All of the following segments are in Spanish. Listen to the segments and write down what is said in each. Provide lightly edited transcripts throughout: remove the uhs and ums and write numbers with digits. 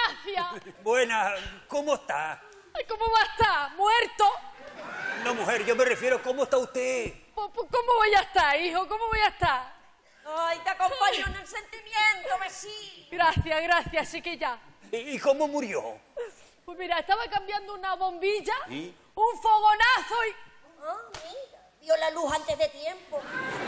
gracias. Buena, ¿cómo está? Ay, ¿cómo va a estar? ¿Muerto? No, mujer, yo me refiero, ¿cómo está usted? ¿Cómo voy a estar, hijo? ¿Cómo voy a estar? Ay, te acompaño en el sentimiento, besí. Gracias, chiquilla. ¿Y cómo murió? Pues mira, estaba cambiando una bombilla, ¿Sí? un fogonazo y Ah, mira, vio la luz antes de tiempo.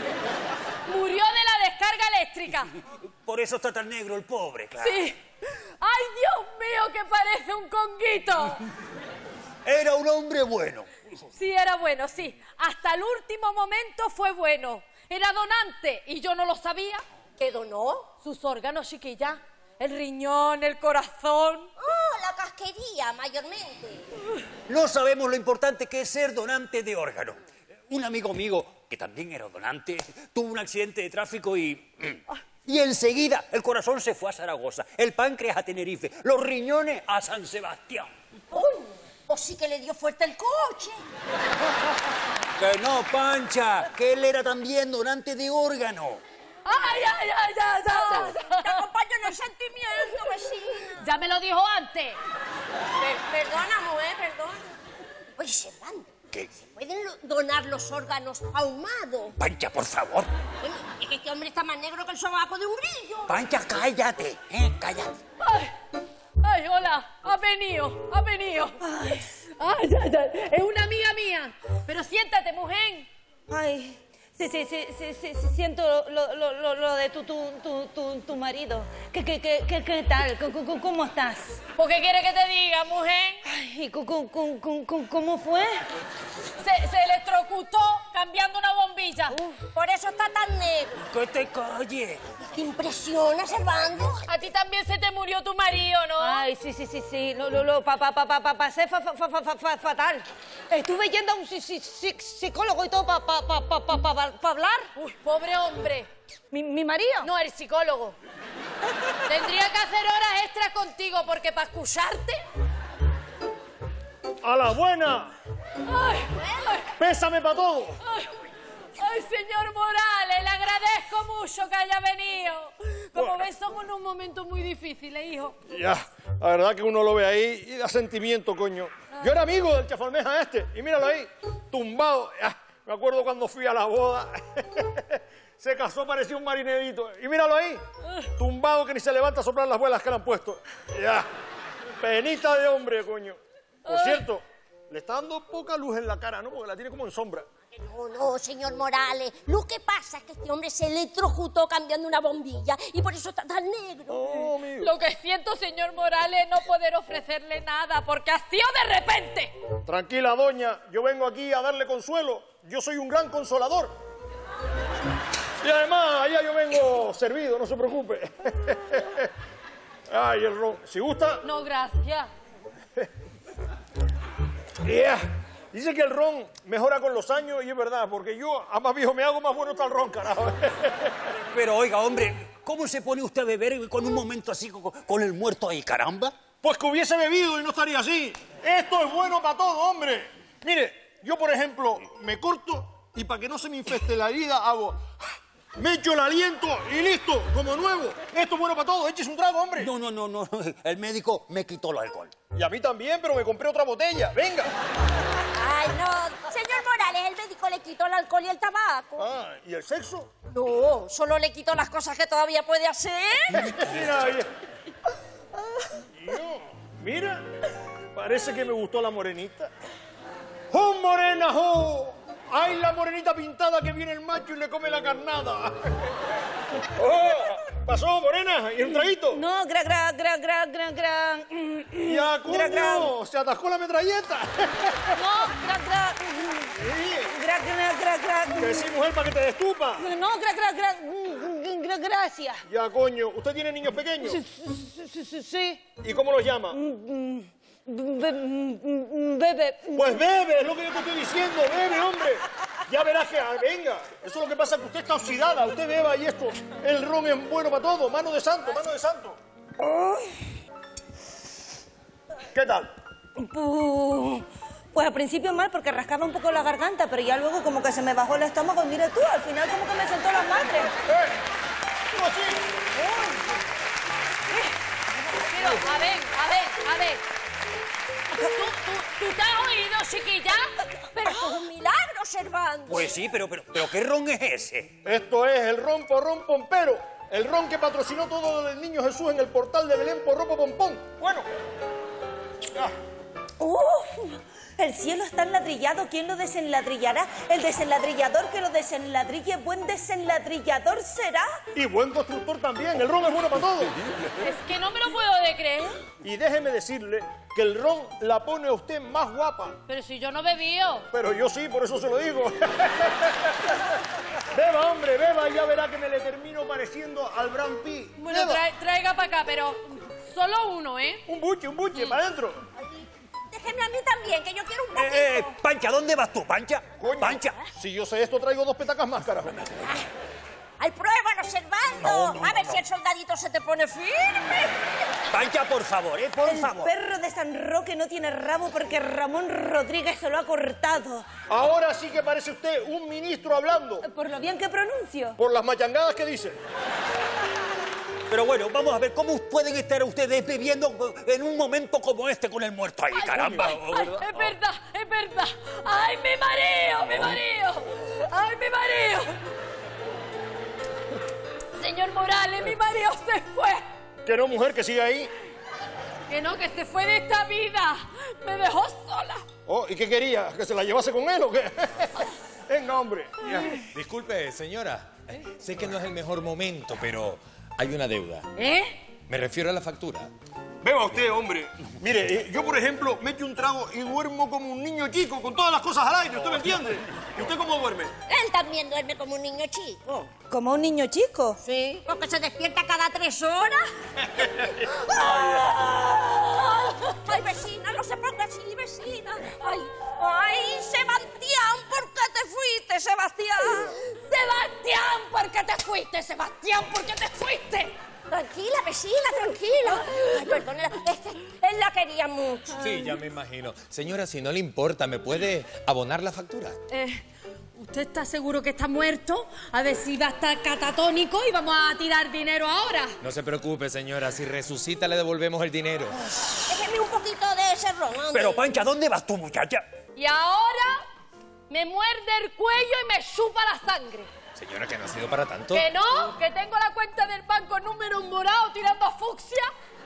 murió de la descarga eléctrica. Por eso está tan negro el pobre, claro. Sí. ¡Ay, Dios mío, que parece un conguito! Era un hombre bueno. Sí, era bueno, sí. Hasta el último momento fue bueno. Era donante y yo no lo sabía. ¿Qué donó? Sus órganos, chiquilla. El riñón, el corazón. Oh, la casquería, mayormente. No sabemos lo importante que es ser donante de órganos. Un amigo mío, que también era donante, tuvo un accidente de tráfico y enseguida el corazón se fue a Zaragoza, el páncreas a Tenerife, los riñones a San Sebastián. Uy, pues sí que le dio fuerte el coche. Que no, Pancha, que él era también donante de órganos. ¡Ay! Te acompaño en el sentimiento, vecina. Ya me lo dijo antes. Perdona, mujer, perdona. Oye, Servando, ¿Qué? ¿pueden donar los órganos ahumados? Pancha, por favor. Bueno, es que este hombre está más negro que el sobaco de un grillo. Pancha, cállate, cállate. ¡Ay, hola! Ha venido. ¡Ay, es una amiga mía! Pero siéntate, mujer. Ay, sí, siento lo de tu marido. ¿Qué tal? ¿Cómo estás? ¿Por qué quieres que te diga, mujer? Ay, ¿y cómo fue? Se electrocutó cambiando una bombilla. Por eso está tan negro. Que te calles. ¿Te impresiona, Servando? A ti también se te murió tu marido, ¿no? Ay, sí, pasé fatal. Estuve yendo a un psicólogo y todo para hablar. Uy, pobre hombre. ¿Mi marido? No, el psicólogo. Tendría que hacer horas extras contigo porque para escucharte... ¡A la buena! ¡Ay! ¡Pésame para todo! ¡Ay, señor Morales! Le agradezco mucho que haya venido. Como ves, somos en un momento muy difícil, hijo. Ya, la verdad que uno lo ve ahí y da sentimiento, coño. Yo era amigo del chafalmeja este, y míralo ahí, tumbado. Ya, me acuerdo cuando fui a la boda. Se casó, parecía un marinerito. Y míralo ahí, tumbado que ni se levanta a soplar las velas que le han puesto. Ya, penita de hombre, coño. Por cierto, le está dando poca luz en la cara, ¿no? Porque la tiene como en sombra. No, señor Morales. Lo que pasa es que este hombre se electrocutó cambiando una bombilla y por eso está tan negro. Oh, amigo. Lo que siento, señor Morales, es no poder ofrecerle nada porque ha sido de repente. Tranquila, doña, yo vengo aquí a darle consuelo. Yo soy un gran consolador. Y además, allá yo vengo servido, no se preocupe. Ay, el ron. ¿Si gusta? No, gracias. Yeah. Dice que el ron mejora con los años y es verdad, porque yo a más viejo me hago, más bueno está el ron, carajo. Pero oiga, hombre, ¿cómo se pone usted a beber con un momento así con el muerto ahí, caramba? Pues que hubiese bebido y no estaría así. Esto es bueno para todo, hombre. Mire, yo por ejemplo me corto y para que no se me infeste la herida hago... Me echo el aliento y listo, como nuevo. Esto es bueno para todo, échese un trago, hombre. No, el médico me quitó el alcohol. Y a mí también, pero me compré otra botella. Venga. Ay, no. Señor Morales, el médico le quitó el alcohol y el tabaco. Ah, ¿y el sexo? No, solo le quitó las cosas que todavía puede hacer. Mira, mira, parece que me gustó la morenita. ¡Oh, morena, oh! ¡Ay, la morenita pintada que viene el macho y le come la carnada! ¡Oh! ¿Pasó, morena? ¿Y un traguito? No, ¡Ya, coño! ¡Se atascó la metralleta! No, Que sí, mujer, para que te destupa. No, gracias. Ya, coño. ¿Usted tiene niños pequeños? Sí. ¿Y cómo los llama? Bebe. Pues bebe, es lo que yo te estoy diciendo, bebe, hombre. Ya verás que, venga, eso es lo que pasa, que usted está oxidada, usted beba y esto, el ron es bueno para todo, mano de santo, mano de santo. ¿Qué tal? Pues al principio mal, porque rascaba un poco la garganta, pero ya luego como que se me bajó el estómago y mira tú, al final como que me sentó las madres. ¿Tú así? Pero, a ver. ¿Tú te has oído, chiquilla? Pero esto es un milagro, Servando. Pues sí, pero ¿qué ron es ese? Esto es el ron porrón pompero. El ron que patrocinó todo lo del Niño Jesús en el portal de Belén por ropa pompón. Bueno. El cielo está enladrillado. ¿Quién lo desenladrillará? El desenladrillador que lo desenladrille, buen desenladrillador será. Y buen constructor también. El ron es bueno para todo. Es que no me lo puedo de creer. Y déjeme decirle que el ron la pone a usted más guapa. Pero si yo no bebío. Pero yo sí, por eso se lo digo. Beba, hombre, beba, y ya verá que me le termino pareciendo al Brad Pitt. Bueno, traiga para acá, pero solo uno, ¿eh? Un buche, para adentro. Déjeme a mí también, que yo quiero un poquito. Pancha, ¿dónde vas tú, Pancha? Coño, Pancha. Si yo sé esto, traigo 2 petacas más, carajo. Ay, pruébalo, Servando. No, a ver si el soldadito se te pone firme. Pancha, por favor, por El favor. perro de San Roque no tiene rabo porque Ramón Rodríguez se lo ha cortado. Ahora sí que parece usted un ministro hablando. Por lo bien que pronuncio. Por las machangadas que dice. Pero bueno, vamos a ver, ¿cómo pueden estar ustedes bebiendo en un momento como este con el muerto ahí, caramba? Es verdad. ¡Ay, me mareo! ¡Ay, me mareo! Señor Morales, mi marido se fue. Que no, mujer, que sigue ahí. Que no, que se fue de esta vida. Me dejó sola. Oh, ¿y qué quería? ¿Que se la llevase con él o qué? Venga, hombre. Ya. Disculpe, señora. Sé que no es el mejor momento, pero hay una deuda. ¿Eh? Me refiero a la factura. Beba usted, hombre. Mire, yo, por ejemplo, me echo un trago y duermo como un niño chico, con todas las cosas al aire, ¿usted me entiende? ¿Y usted cómo duerme? Él también duerme como un niño chico. ¿Como un niño chico? Sí. Porque se despierta cada 3 horas. Ay, vecina, no se ponga así, vecina. Ay, Sebastián, ¿por qué te fuiste, Sebastián? Sebastián, ¿por qué te fuiste? Sebastián, ¿por qué te fuiste? Tranquila, vecina, tranquila. Ay, perdónela, es que él la quería mucho. Sí, ya me imagino. Señora, si no le importa, ¿me puede abonar la factura? ¿Usted está seguro que está muerto? A ver si va a estar catatónico y vamos a tirar dinero ahora. No se preocupe, señora. Si resucita, le devolvemos el dinero. Déjeme un poquito de ese ron. Pero, Pancha, ¿dónde vas tú, muchacha? Y ahora me muerde el cuello y me chupa la sangre. Señora, que no ha sido para tanto. ¿Que no? ¿Que tengo la cuenta del banco número morado tirando a fucsia?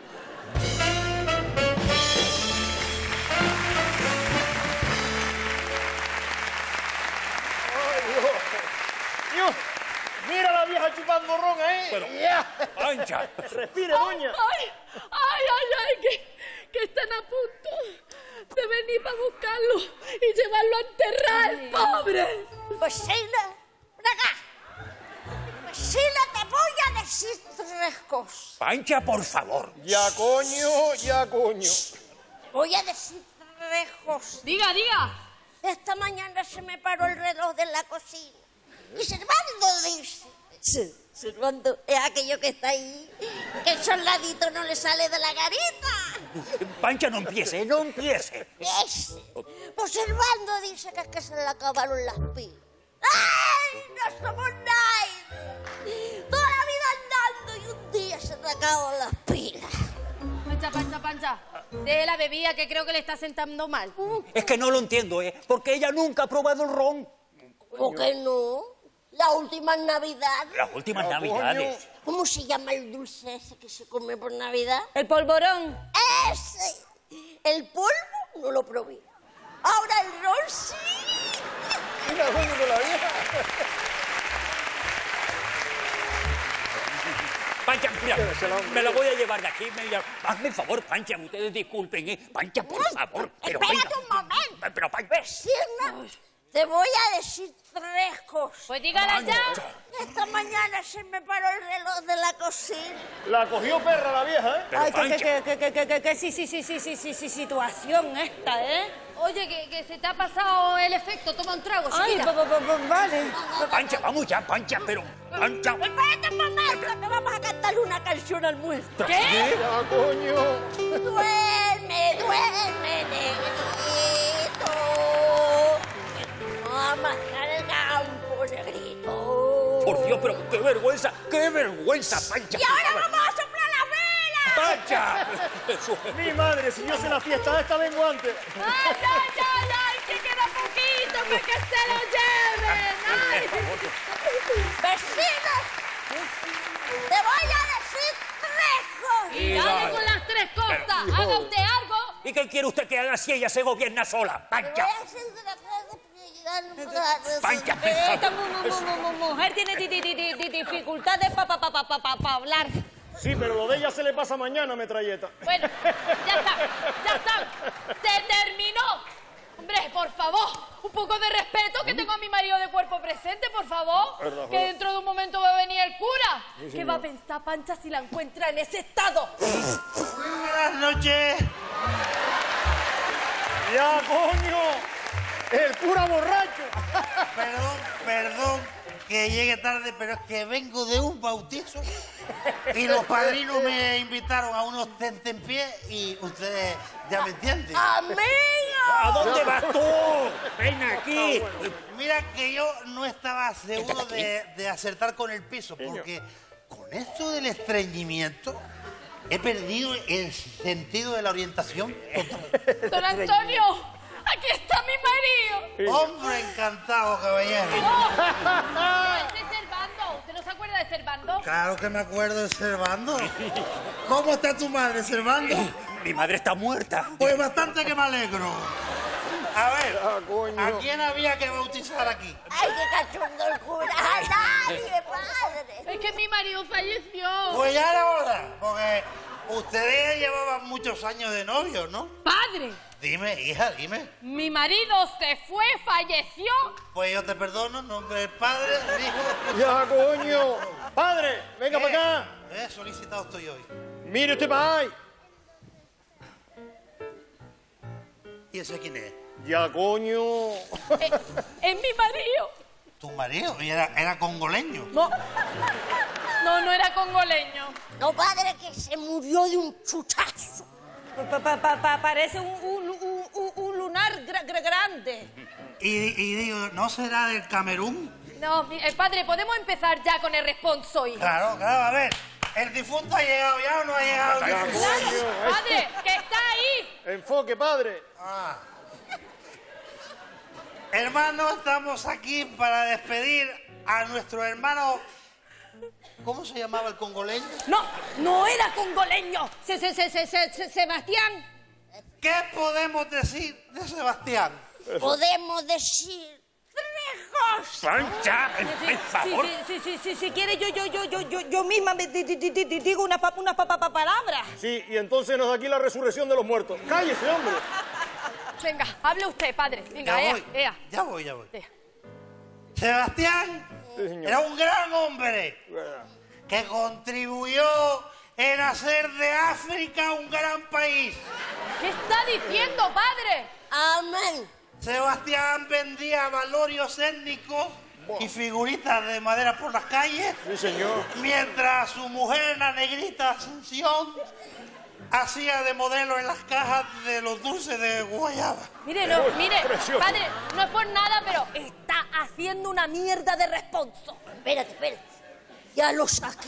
Dios, mira la vieja chupando ron ahí. Pero, Ya. Pancha. Respire, doña. Ay, que están a punto de venir para buscarlo y llevarlo a enterrar, pobre. Vecina, ven acá. Vecina, te voy a decir 3 cosas. Pancha, por favor. Ya, coño, ya, coño. Te voy a decir 3 cosas. Diga. Esta mañana se me paró el reloj de la cocina. Y Servando dice... Servando es aquello que está ahí, que el soldadito no le sale de la garita. Pancha, no empiece, no empiece. Ese. Pues Servando dice que es que se le acabaron las pilas. ¡Ay! ¡No somos nadie! Toda la vida andando y un día se te acaban las pilas. Pancha. Deje la bebida que creo que le está sentando mal. Es que no lo entiendo, porque ella nunca ha probado el ron. ¿Por qué no? La última Navidad. Las últimas Navidades. ¿Cómo se llama el dulce ese que se come por Navidad? El polvorón. ¡Ese! El polvo no lo probé. Ahora el ron sí. Mira, coño, con la vieja. Pancha, mira, me la voy a llevar de aquí. Hazme el favor, Pancha, ustedes disculpen, Pancha, por favor. Pero Espérate venga. un momento. Pero, Pancha. Vecina, te voy a decir 3 cosas. Pues dígala ya. Esta mañana se me paró el reloj de la cocina. La cogió perra la vieja, ¿eh? Pero, Ay, Pancha. que sí, situación esta, ¿eh? Oye, que se te ha pasado el efecto. Toma un trago, Ay, chiquita. vale. Pancha, vamos ya, Pancha, pero... Pancha. Espérate un momento, que vamos a cantarle una canción al muerto. ¿Qué? Ya, coño. Duerme, negrito. Vamos a amasar el campo, negrito. Por Dios, pero qué vergüenza, Pancha. Y ahora vamos a soplar la vela. Pancha! Mi madre, si yo sé la fiesta esta, vengo antes. ¡Ay, que queda poquito para que se lo lleven! ¡Ay! ¡Vecino! ¡Te voy a decir 3 cosas! Y dale con las 3 cosas. Haga usted algo. ¿Y qué quiere usted que haga si ella se gobierna sola? Te ¡Pancha! voy a decir 3 cosas porque ya no puedo hacer. ¡Pancha! Esta mujer tiene dificultades para hablar. Sí, pero lo de ella se le pasa mañana, metralleta. Bueno, ya está. Se terminó. Hombre, por favor, un poco de respeto, que tengo a mi marido de cuerpo presente, por favor. Verdad, Que dentro de un momento va a venir el cura. ¿Qué va a pensar Pancha si la encuentra en ese estado? Buenas noches. ¡Ya, coño! ¡El cura borracho! Perdón que llegue tarde, pero es que vengo de un bautizo y los padrinos me invitaron a unos tentempiés y ustedes ya me entienden. ¡Amigo! ¿A dónde vas tú? ¡Ven aquí! Mira que yo no estaba seguro de acertar con el piso, porque con esto del estreñimiento he perdido el sentido de la orientación total. Don Antonio, aquí está mi marido. Hombre, encantado, caballero. Ese es Servando. ¿Usted no se acuerda de Servando? Claro que me acuerdo de Servando. ¿Cómo está tu madre, Servando? Mi madre está muerta. Pues bastante que me alegro. A ver, coño. ¿a quién había que bautizar aquí? ¡Ay, qué cachondo el cura! ¡A nadie, padre! Es que mi marido falleció. Pues ya era hora, porque ustedes llevaban muchos años de novios, ¿no? Padre, Dime, hija, dime. mi marido se fue, falleció. Pues yo te perdono, en nombre del Padre, del Hijo. ¡Ya, coño! ¡Padre, venga para acá! Solicitado estoy hoy. ¡Mire usted para ahí! ¿Y ese quién es? ¡Ya, coño! Es mi marido. Tu marido, y era congoleño. No era congoleño. No, padre, que se murió de un chuchazo. Parece un lunar grande. Y digo, ¿no será del Camerún? No, padre, ¿podemos empezar ya con el responsorio? Claro, a ver. ¿El difunto ha llegado ya o no ha llegado el difunto? Claro, padre, que está ahí. ¡Enfoque, padre! Hermano, estamos aquí para despedir a nuestro hermano. ¿Cómo se llamaba el congoleño? No era congoleño. Sebastián. ¿Qué podemos decir de Sebastián? Podemos decir 3 cosas. ¡Pancha! ¡Por favor! Si quiere, yo misma me digo una palabra. Sí, y entonces nos da aquí la resurrección de los muertos. ¡Cállese, hombre! Venga, hable usted, padre. Venga, Ya voy. Ea. Sebastián Sí, señor. era un gran hombre que contribuyó en hacer de África un gran país. ¿Qué está diciendo, padre? Amén. Sebastián vendía valorios étnicos y figuritas de madera por las calles, Sí, señor. mientras su mujer, la negrita Ascensión, hacía de modelo en las cajas de los dulces de guayaba. Mire, precioso. padre, no es por nada, pero está haciendo una mierda de responso. Espérate. ¿Ya lo saqué?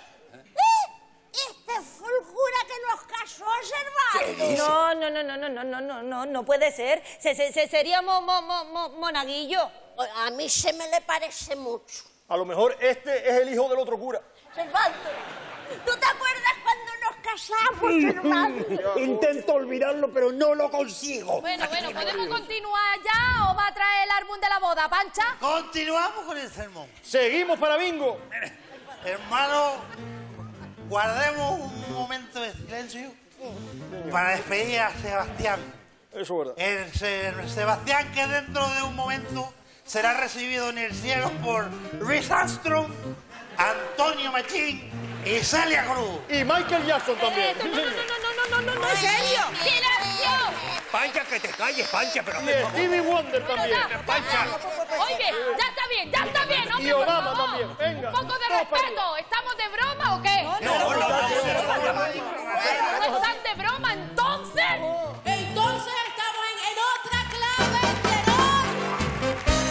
Este fue el cura que nos casó a Servando. No puede ser. Sería monaguillo. A mí se me le parece mucho. A lo mejor este es el hijo del otro cura. Servando, ¿tú te acuerdas cuando nos casamos, Servando? Intento olvidarlo, pero no lo consigo. Bueno, ¿podemos continuar ya o va a traer el álbum de la boda, Pancha? Continuamos con el sermón. Seguimos para bingo. Hermano, guardemos un momento de silencio para despedir a Sebastián. Eso es verdad. El Sebastián que dentro de un momento será recibido en el cielo por Louis Armstrong, Antonio Machín y Celia Cruz. Y Michael Jackson también. Sí, señor. No, en serio. ¡Silencio! Pancha, que te calles, Pancha, pero... Y Stevie Wonder también. Pancha. Oye, ya está bien, hombre, Y Obama por favor. también, venga. Un poco de Todos para respeto. ¿Estamos de broma o qué? ¿No están de broma entonces? Entonces estamos en otra clave tenor.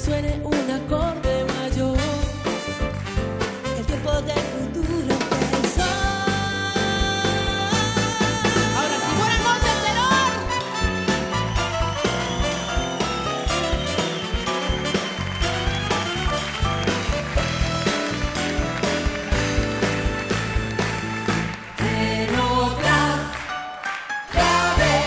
suene un acorde mayor. El tiempo del futuro pensó. Ahora sí, buenas noches, tenor. En otra clave.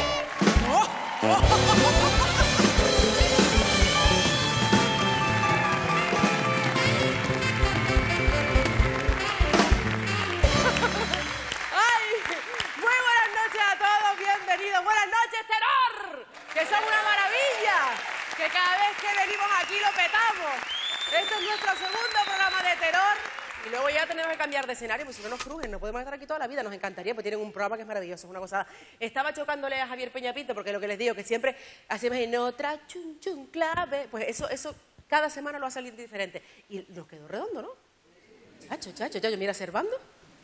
¡Ay! Muy buenas noches a todos, bienvenidos. Buenas noches, tenor, que son una maravilla, que cada vez que venimos aquí lo petamos. Este es nuestro segundo programa de tenor y luego ya tenemos que cambiar de escenario, porque si no nos crujen, no podemos estar aquí toda la vida, nos encantaría, porque tienen un programa que es maravilloso, es una cosa. Estaba chocándole a Javier Peñapito, porque lo que les digo, que siempre hacemos en otra chun chun clave, pues eso cada semana lo hace alguien diferente. Y nos quedó redondo, ¿no? Chacho, mira Servando.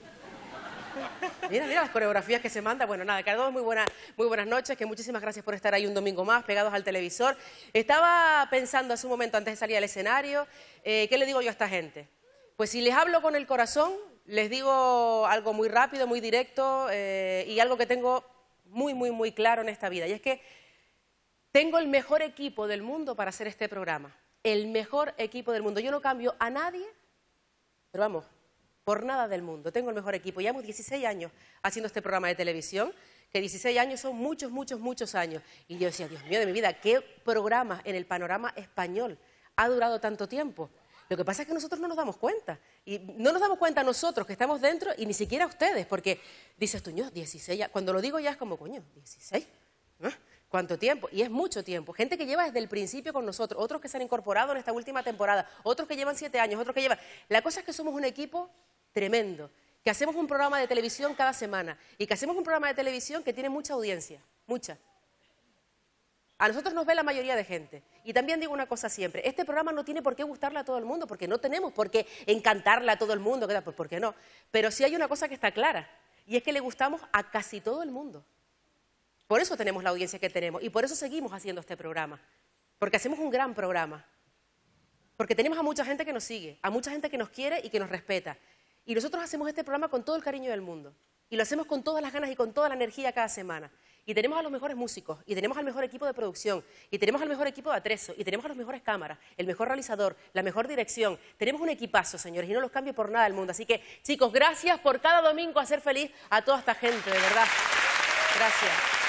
Mira las coreografías que se manda. Bueno, nada, que a todos muy buenas noches, que muchísimas gracias por estar ahí un domingo más, pegados al televisor. Estaba pensando hace un momento, antes de salir al escenario, ¿qué le digo yo a esta gente? Pues si les hablo con el corazón, les digo algo muy rápido, muy directo, y algo que tengo muy claro en esta vida, y es que tengo el mejor equipo del mundo para hacer este programa. El mejor equipo del mundo. Yo no cambio a nadie, pero vamos, por nada del mundo. Tengo el mejor equipo. Llevamos 16 años haciendo este programa de televisión, que 16 años son muchos años. Y yo decía, Dios mío de mi vida, ¿qué programa en el panorama español ha durado tanto tiempo? Lo que pasa es que nosotros no nos damos cuenta. Y no nos damos cuenta nosotros que estamos dentro y ni siquiera ustedes, porque dices tú, yo, 16, cuando lo digo ya es como, coño, 16, ¿no? ¿Cuánto tiempo? Y es mucho tiempo. Gente que lleva desde el principio con nosotros, otros que se han incorporado en esta última temporada, otros que llevan 7 años, otros que llevan... La cosa es que somos un equipo tremendo, que hacemos un programa de televisión cada semana y que hacemos un programa de televisión que tiene mucha audiencia, mucha. A nosotros nos ve la mayoría de gente. Y también digo una cosa siempre, este programa no tiene por qué gustarle a todo el mundo, porque no tenemos por qué encantarle a todo el mundo, pues ¿por qué no? Pero sí hay una cosa que está clara, y es que le gustamos a casi todo el mundo. Por eso tenemos la audiencia que tenemos y por eso seguimos haciendo este programa, porque hacemos un gran programa, porque tenemos a mucha gente que nos sigue, a mucha gente que nos quiere y que nos respeta. Y nosotros hacemos este programa con todo el cariño del mundo. Y lo hacemos con todas las ganas y con toda la energía cada semana. Y tenemos a los mejores músicos, y tenemos al mejor equipo de producción, y tenemos al mejor equipo de atrezo, y tenemos a las mejores cámaras, el mejor realizador, la mejor dirección. Tenemos un equipazo, señores, y no los cambio por nada del mundo. Así que, chicos, gracias por cada domingo hacer feliz a toda esta gente, de verdad. Gracias.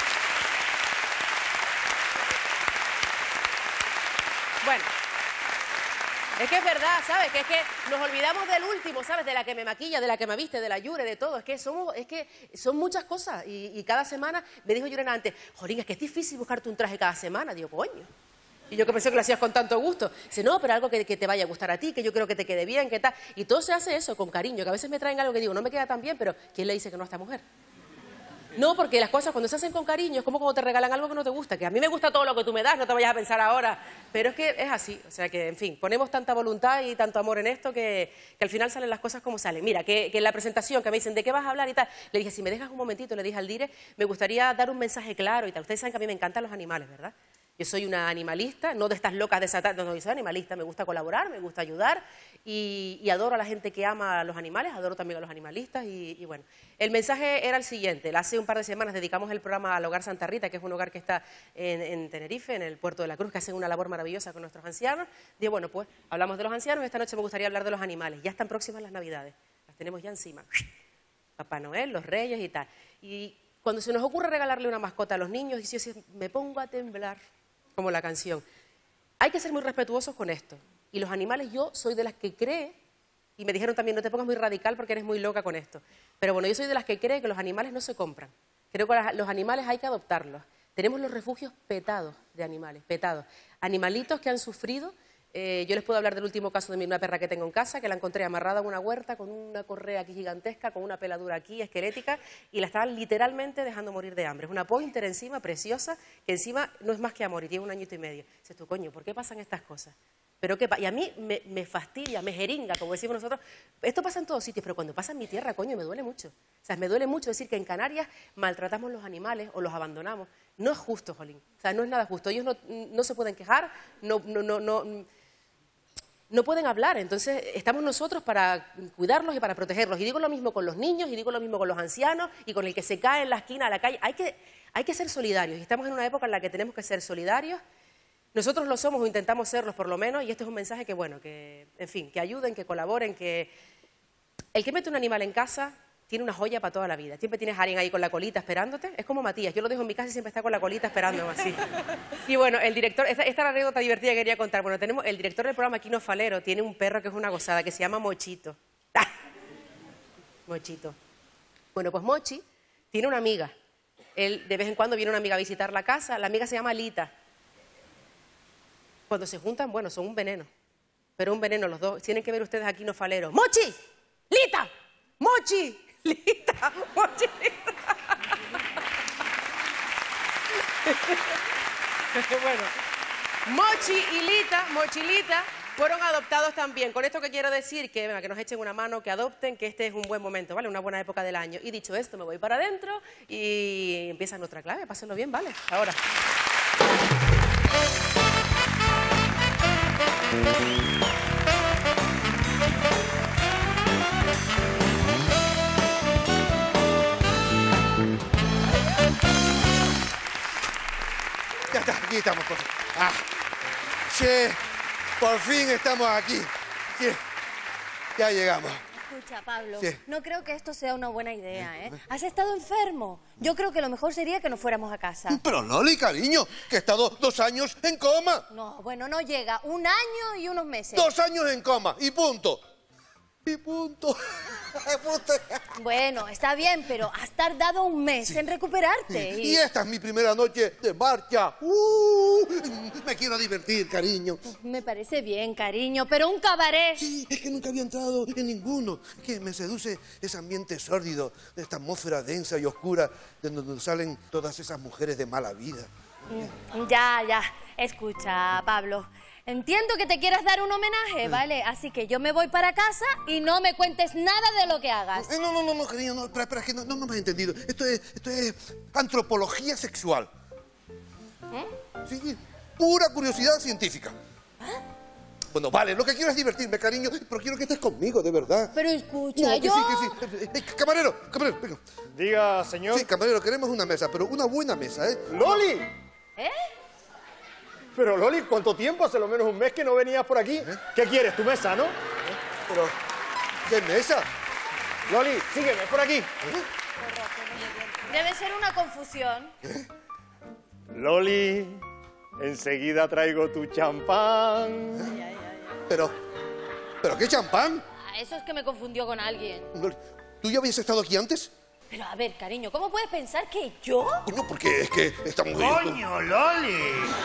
Bueno. Es que es verdad, ¿sabes? Que es que nos olvidamos del último, ¿sabes? De la que me maquilla, de la que me viste, de la Yure, de todo. Es que son muchas cosas. Y cada semana, me dijo Yurena antes, Jolín, es que es difícil buscarte un traje cada semana. Digo, coño. Y yo que pensé que lo hacías con tanto gusto. Dice, no, pero algo que te vaya a gustar a ti, que yo creo que te quede bien, que tal. Y todo se hace eso, con cariño. Que a veces me traen algo que digo, no me queda tan bien, pero ¿quién le dice que no a esta mujer? No, porque las cosas cuando se hacen con cariño es como cuando te regalan algo que no te gusta, que a mí me gusta todo lo que tú me das, no te vayas a pensar ahora, pero es que es así, o sea que, en fin, ponemos tanta voluntad y tanto amor en esto que al final salen las cosas como salen. Mira, que en la presentación que me dicen, ¿de qué vas a hablar y tal? Le dije, si me dejas un momentito, le dije al dire, me gustaría dar un mensaje claro y tal. Ustedes saben que a mí me encantan los animales, ¿verdad? Yo soy una animalista, no de estas locas de Satán, no, yo soy animalista, me gusta colaborar, me gusta ayudar y adoro a la gente que ama a los animales, adoro también a los animalistas y bueno. El mensaje era el siguiente, hace un par de semanas dedicamos el programa al Hogar Santa Rita, que es un hogar que está en Tenerife, en el Puerto de la Cruz, que hacen una labor maravillosa con nuestros ancianos. Digo, bueno, pues hablamos de los ancianos, esta noche me gustaría hablar de los animales, ya están próximas las Navidades, las tenemos ya encima. Papá Noel, los Reyes y tal. Y cuando se nos ocurre regalarle una mascota a los niños, y si me pongo a temblar, como la canción. Hay que ser muy respetuosos con esto. Y los animales, yo soy de las que cree, y me dijeron también, no te pongas muy radical porque eres muy loca con esto. Pero bueno, yo soy de las que cree que los animales no se compran. Creo que los animales hay que adoptarlos. Tenemos los refugios petados de animales, petados. Animalitos que han sufrido. Yo les puedo hablar del último caso de una perra que tengo en casa, que la encontré amarrada en una huerta con una correa aquí gigantesca, con una peladura aquí esquelética, y la estaban literalmente dejando morir de hambre. Es una pointer encima, preciosa, que encima no es más que amor y tiene 1 año y medio. Dices tú, coño, ¿por qué pasan estas cosas? Pero y a mí me fastidia, me jeringa, como decimos nosotros. Esto pasa en todos sitios, pero cuando pasa en mi tierra, coño, me duele mucho. O sea, me duele mucho decir que en Canarias maltratamos los animales o los abandonamos. No es justo, Jolín. O sea, no es nada justo. Ellos no se pueden quejar, no pueden hablar. Entonces, estamos nosotros para cuidarlos y para protegerlos. Y digo lo mismo con los niños, y digo lo mismo con los ancianos, y con el que se cae en la esquina, a la calle. Hay que ser solidarios. Y estamos en una época en la que tenemos que ser solidarios. Nosotros lo somos o intentamos serlos por lo menos, y este es un mensaje que, bueno, que, en fin, que ayuden, que colaboren, que el que mete un animal en casa tiene una joya para toda la vida. Siempre tienes a alguien ahí con la colita esperándote. Es como Matías, yo lo dejo en mi casa y siempre está con la colita esperándome así. Y bueno, el director, esta es la anécdota divertida que quería contar. Bueno, tenemos el director del programa, Quino Falero, tiene un perro que es una gozada, que se llama Mochito. ¡Ah! Mochito. Bueno, pues Mochi tiene una amiga. Él, de vez en cuando viene una amiga a visitar la casa. La amiga se llama Lita. Cuando se juntan, bueno, son un veneno. Pero un veneno los dos. Tienen que ver ustedes a Quino Falero. ¡Mochi! ¡Lita! ¡Mochi! ¡Lita! ¡Mochi! ¡Lita! Bueno, Mochi y Lita, Mochilita, fueron adoptados también. Con esto que quiero decir, que, venga, que nos echen una mano, que adopten, que este es un buen momento, ¿vale? Una buena época del año. Y dicho esto, me voy para adentro y empieza nuestra clave. Pásenlo bien, ¿vale? Ahora. Ya está, aquí estamos. Che, por fin estamos aquí. Sí, ya llegamos. Escucha, Pablo, Sí. no creo que esto sea una buena idea, ¿eh? Has estado enfermo. Yo creo que lo mejor sería que nos fuéramos a casa. Pero Loli, cariño, que he estado 2 años en coma. No, bueno, no llega. 1 año y unos meses. 2 años en coma y punto. Y punto. Bueno, está bien, pero has tardado 1 mes en recuperarte. Y esta es mi primera noche de marcha. Me quiero divertir, cariño. Me parece bien, cariño, pero un cabaret. Sí, es que nunca había entrado en ninguno. Que me seduce ese ambiente sórdido, de esta atmósfera densa y oscura, de donde salen todas esas mujeres de mala vida. Ya. Escucha, Pablo. Entiendo que te quieras dar un homenaje, ¿vale? Así que yo me voy para casa y no me cuentes nada de lo que hagas. No, cariño, no, espera, es que no me has entendido. Esto es antropología sexual. Sí, pura curiosidad científica. Bueno, vale, lo que quiero es divertirme, cariño, pero quiero que estés conmigo, de verdad. Pero escucha, Que sí. Camarero, venga. Diga, señor. Sí, camarero, queremos una mesa, pero una buena mesa, ¿eh? ¡Loli! ¿Eh? Pero, Loli, ¿cuánto tiempo? Hace lo menos 1 mes que no venías por aquí. ¿Qué quieres? ¿Tu mesa, no? Pero, ¿qué mesa? Loli, sígueme, por aquí. Debe ser una confusión. Loli, enseguida traigo tu champán. Pero ¿qué champán? Eso es que me confundió con alguien. Loli, ¿tú ya habías estado aquí antes? Pero a ver, cariño, ¿cómo puedes pensar que yo? No, porque es que estamos... ¡Coño, Loli!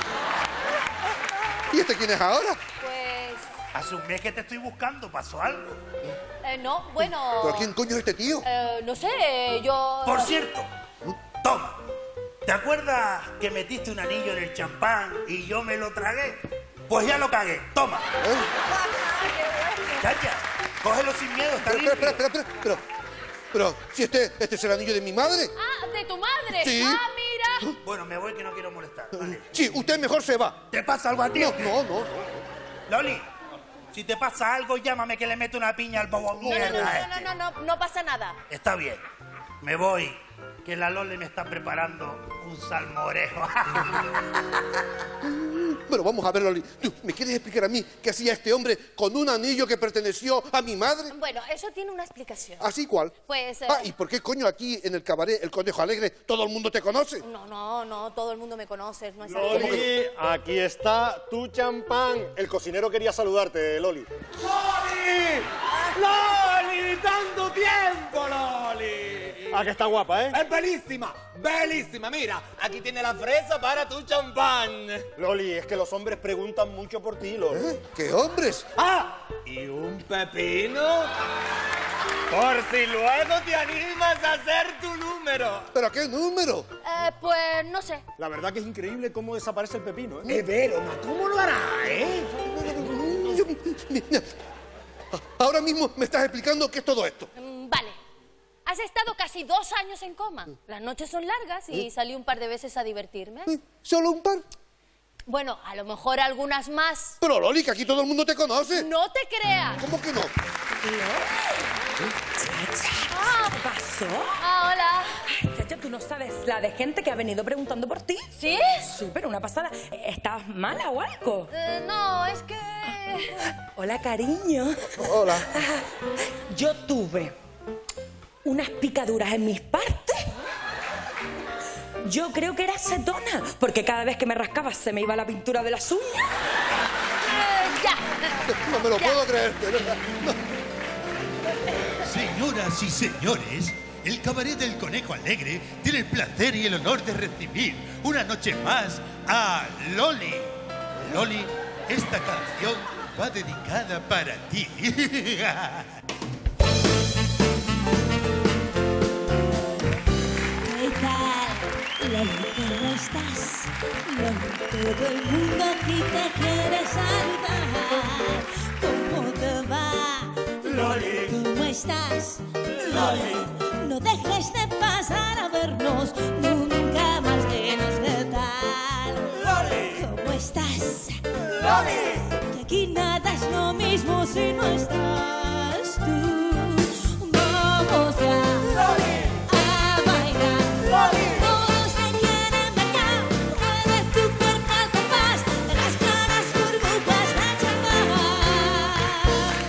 ¿Y este quién es ahora? Pues... Hace 1 mes que te estoy buscando, ¿pasó algo? No, bueno... ¿Pero quién coño es este tío? No sé, yo... Por cierto, toma. ¿Te acuerdas que metiste un anillo en el champán y yo me lo tragué? Pues ya lo cagué, toma. Chacha, cógelo sin miedo, está limpio. Espera. Pero, si este es el anillo de mi madre. Ah, ¿de tu madre? Sí. Ah, mira. Bueno, me voy que no quiero molestar, ¿vale? Sí, usted mejor se va. ¿Te pasa algo a ti? No. Loli, si te pasa algo, llámame que le meto una piña al bobo mierda este. No pasa nada. Está bien, me voy, que la Loli me está preparando un salmorejo. Pero vamos a ver, Loli, ¿tú me quieres explicar a mí qué hacía este hombre con un anillo que perteneció a mi madre? Bueno, eso tiene una explicación. ¿Así cuál? Pues... ¿y por qué coño aquí en el cabaret El Conejo Alegre todo el mundo te conoce? No, todo el mundo me conoce, no es así. Loli, aquí está tu champán. El cocinero quería saludarte, Loli. ¡Loli! ¡Loli! ¡Tanto tiempo, Loli! Ah, que está guapa, ¿eh? Es bellísima, bellísima. Mira, aquí tiene la fresa para tu champán. Loli, es que los hombres preguntan mucho por ti, Loli. ¿Qué hombres? ¡Ah! ¿Y un pepino? Por si luego te animas a hacer tu número. ¿Pero qué número? Pues no sé. La verdad que es increíble cómo desaparece el pepino, ¿eh? Verona, ¿cómo lo hará, eh? Ahora mismo me estás explicando qué es todo esto. Vale. Has estado casi 2 años en coma. Las noches son largas y salí un par de veces a divertirme. ¿Solo un par? Bueno, a lo mejor algunas más. Pero, Loli, que aquí todo el mundo te conoce. No te creas. ¿Cómo que no? ¿Qué pasó? Ah, hola. Chacha, tú no sabes la de gente que ha venido preguntando por ti. ¿Sí? Súper, una pasada. ¿Estás mala o algo? No, es que... Hola, cariño. Hola. Yo tuve unas picaduras en mis partes. Yo creo que era acetona, porque cada vez que me rascaba se me iba la pintura de las uñas. Ya. No me lo puedo creer, de verdad. No. Señoras y señores, el Cabaret del Conejo Alegre tiene el placer y el honor de recibir una noche más a Loli. Loli, esta canción va dedicada para ti. ¿Qué tal? Loli, ¿cómo estás? Loli, todo el mundo aquí te quiere saludar. ¿Cómo te va? Loli, ¿cómo estás? Loli, no dejes de pasar a vernos, nunca más dinos qué tal. Loli, ¿cómo estás? Loli, que aquí nada es lo mismo si no estás tú. Vamos ya. Loli, a bailar. Loli, todos te quieren ver ya. Mueve tu cuerpo al compás de las claras burbujas de champán.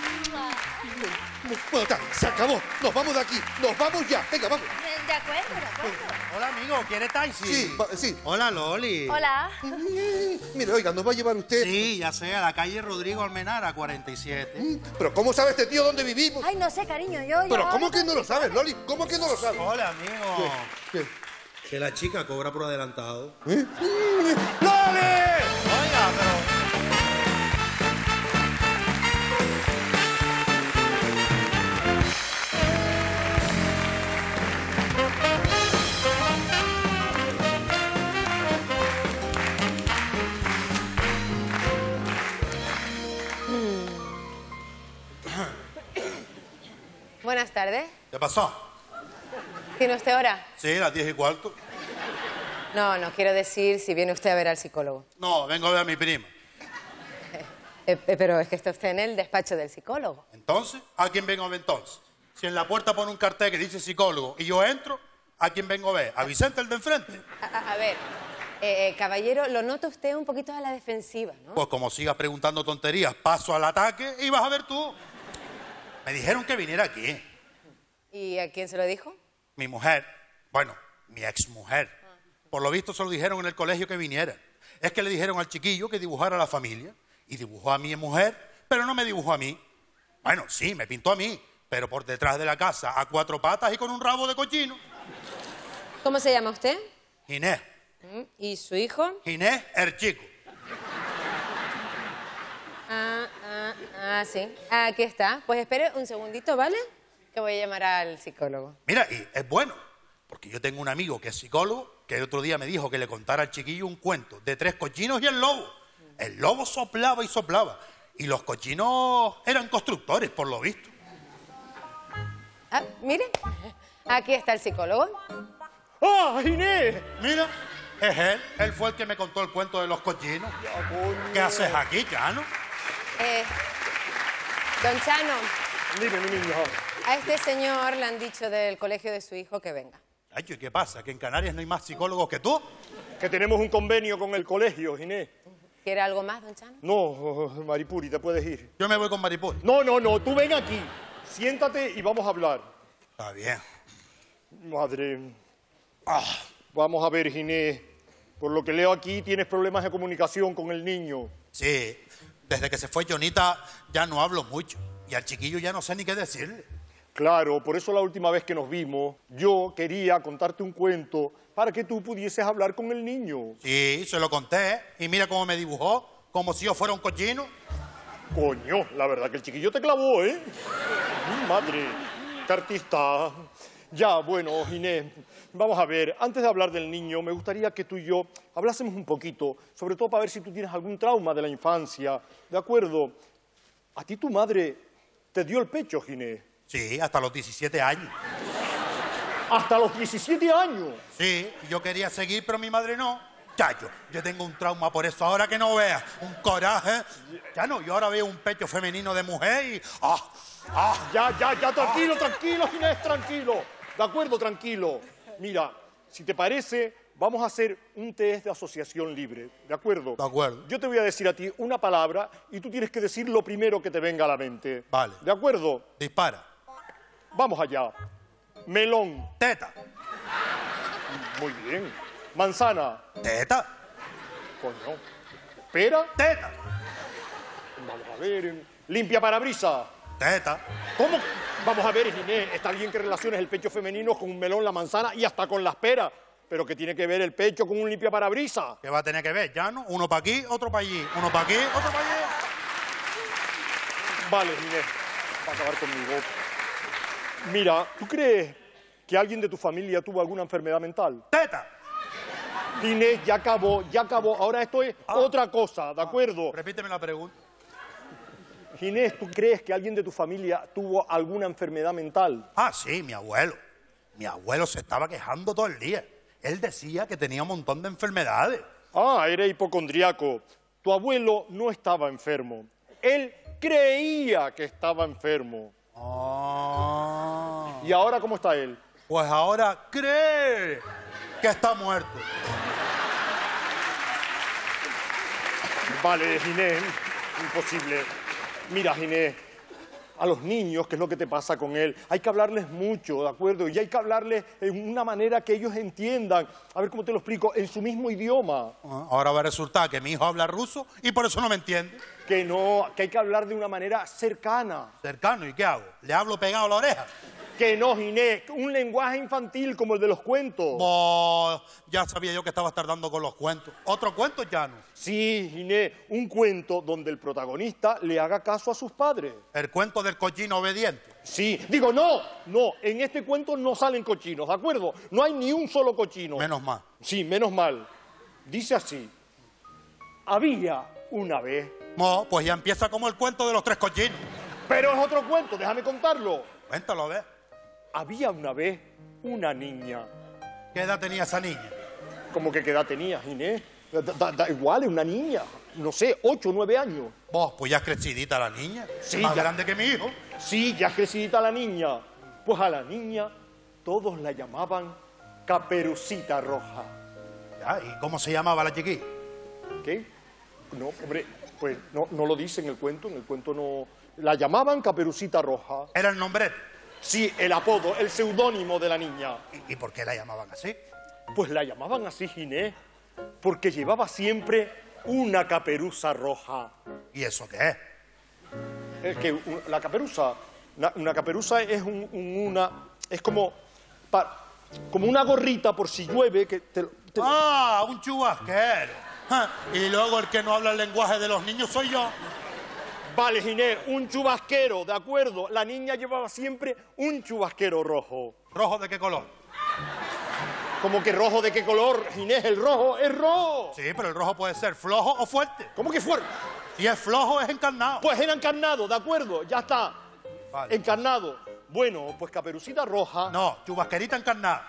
Bueno, ya, se acabó. Nos vamos de aquí. Nos vamos ya. Venga, vamos. De acuerdo, de acuerdo. Hola, amigo, ¿quieres taxi? Sí. Hola, Loli. Hola. Mire, oiga, ¿nos va a llevar usted? Sí, ya sé, a la calle Rodrigo Almenara, 47. Pero ¿cómo sabe este tío dónde vivimos? Ay, no sé, cariño, Pero ¿cómo que no lo sabes, Loli? ¿Cómo que no lo sabes? Hola, amigo. ¿Qué? Que la chica cobra por adelantado. ¡Loli! Oiga, pero... Buenas tardes. ¿Qué pasó? ¿Tiene usted hora? Sí, las 10:15. No, quiero decir si viene usted a ver al psicólogo. No, vengo a ver a mi prima. Pero es que está usted en el despacho del psicólogo. Entonces, ¿a quién vengo a ver entonces? Si en la puerta pone un cartel que dice psicólogo y yo entro, ¿a quién vengo a ver? ¿A Vicente, el de enfrente? A ver, caballero, lo nota usted un poquito a la defensiva, ¿no? Pues como sigas preguntando tonterías, paso al ataque y vas a ver tú. Me dijeron que viniera aquí. ¿Y a quién se lo dijo? Mi mujer, bueno, mi exmujer. Por lo visto se lo dijeron en el colegio que viniera. Es que le dijeron al chiquillo que dibujara a la familia y dibujó a mi mujer, pero no me dibujó a mí. Bueno, sí, me pintó a mí, pero por detrás de la casa, a 4 patas y con un rabo de cochino. ¿Cómo se llama usted? Ginés. ¿Y su hijo? Ginés, el chico. Sí. Aquí está. Pues espere un segundito, ¿vale? Que voy a llamar al psicólogo. Mira, y es bueno, porque yo tengo un amigo que es psicólogo, que el otro día me dijo que le contara al chiquillo un cuento de 3 cochinos y el lobo. El lobo soplaba y soplaba, y los cochinos eran constructores, por lo visto. Mire, aquí está el psicólogo. ¡Ah, Ginés! Mira, es él. Él fue el que me contó el cuento de los cochinos. ¿Qué haces aquí, Chano? Don Chano. Dime, mi niño. A este señor le han dicho del colegio de su hijo que venga. Ay, ¿y qué pasa? ¿Que en Canarias no hay más psicólogos que tú? Que tenemos un convenio con el colegio, Ginés. ¿Quiere algo más, don Chano? No, Maripuri, te puedes ir. Yo me voy con Maripuri. No, tú ven aquí. Siéntate y vamos a hablar. Está bien. Madre. Vamos a ver, Ginés. Por lo que leo aquí, tienes problemas de comunicación con el niño. Sí, desde que se fue Jonita ya no hablo mucho. Y al chiquillo ya no sé ni qué decirle. Claro, por eso la última vez que nos vimos, yo quería contarte un cuento para que tú pudieses hablar con el niño. Sí, se lo conté. Y mira cómo me dibujó, como si yo fuera un cochino. Coño, la verdad que el chiquillo te clavó, ¿eh? Madre, qué artista. Ya, bueno, Ginés, vamos a ver. Antes de hablar del niño, me gustaría que tú y yo hablásemos un poquito, sobre todo para ver si tú tienes algún trauma de la infancia. ¿De acuerdo? ¿A ti tu madre te dio el pecho, Ginés? Sí, hasta los 17 años. ¿Hasta los 17 años? Sí, yo quería seguir, pero mi madre no. Chacho, yo tengo un trauma por eso. Ahora que no veas, un coraje. Ya no, yo ahora veo un pecho femenino de mujer y... Ya, tranquilo, Ginés, tranquilo. De acuerdo, tranquilo. Mira, si te parece, vamos a hacer un test de asociación libre, ¿de acuerdo? De acuerdo. Yo te voy a decir a ti una palabra y tú tienes que decir lo primero que te venga a la mente. Vale. ¿De acuerdo? Dispara. Vamos allá. Melón. Teta. Muy bien. Manzana. Teta. Coño. Pera. Teta. Vamos a ver. Limpia parabrisas. Teta. ¿Cómo? Vamos a ver, Ginés, está bien que relaciones el pecho femenino con un melón, la manzana y hasta con las peras. Pero ¿qué tiene que ver el pecho con un limpiaparabrisas? ¿Qué va a tener que ver, Llano? Uno para aquí, otro para allí. Uno para aquí, otro para allí. Vale, Ginés, va a acabar conmigo. Mira, ¿tú crees que alguien de tu familia tuvo alguna enfermedad mental? ¡Teta! Ginés, ya acabó. Ahora esto es otra cosa, ¿de acuerdo? Repíteme la pregunta. Ginés, ¿tú crees que alguien de tu familia tuvo alguna enfermedad mental? Ah, sí, mi abuelo. Mi abuelo se estaba quejando todo el día. Él decía que tenía un montón de enfermedades. Ah, era hipocondriaco. Tu abuelo no estaba enfermo. Él creía que estaba enfermo. Ah. ¿Y ahora cómo está él? Pues ahora cree que está muerto. Vale, Ginés, imposible. Mira, Ginés, a los niños, ¿qué es lo que te pasa con él? Hay que hablarles mucho, ¿de acuerdo? Y hay que hablarles en una manera que ellos entiendan. A ver cómo te lo explico, en su mismo idioma. Ahora va a resultar que mi hijo habla ruso y por eso no me entiende. Que no, que hay que hablar de una manera cercana. ¿Cercano? ¿Y qué hago? ¿Le hablo pegado a la oreja? Que no, Ginés, un lenguaje infantil como el de los cuentos. Oh, ya sabía yo que estabas tardando con los cuentos. ¿Otro cuento, Llano? Sí, Ginés, un cuento donde el protagonista le haga caso a sus padres. ¿El cuento del cochino obediente? Sí, digo, no, en este cuento no salen cochinos, ¿de acuerdo? No hay ni un solo cochino. Menos mal. Sí, menos mal. Dice así, había una vez... No, pues ya empieza como el cuento de los tres cochinos. Pero es otro cuento, déjame contarlo. Cuéntalo, a ver. Había una vez una niña. ¿Qué edad tenía esa niña? ¿Cómo que qué edad tenía, Ginés? Da igual, es una niña. No sé, 8 o 9 años. Vos, pues ya es crecidita la niña. Sí, más ya. grande que mi hijo. Sí, ya es crecidita la niña. Pues a la niña todos la llamaban Caperucita Roja. Ya, ¿y cómo se llamaba la chiquilla? ¿Qué? No, hombre, pues no lo dice en el cuento no... La llamaban Caperucita Roja. ¿Era el nombre? Sí, el apodo, el seudónimo de la niña. ¿Y por qué la llamaban así? Pues la llamaban así, Ginés, porque llevaba siempre una caperuza roja. ¿Y eso qué es? Es que la caperuza, una caperuza es es como una gorrita por si llueve que ¡Ah, un chubasquero! Ja, y luego el que no habla el lenguaje de los niños soy yo. Vale, Ginés, un chubasquero, de acuerdo. La niña llevaba siempre un chubasquero rojo. ¿Rojo de qué color? ¿Cómo que rojo de qué color, Ginés? El rojo es rojo. Sí, pero el rojo puede ser flojo o fuerte. ¿Cómo que fuerte? Si es flojo, es encarnado. Pues era encarnado, de acuerdo, ya está. Vale. Encarnado. Bueno, pues Caperucita Roja... No, chubasquerita encarnada.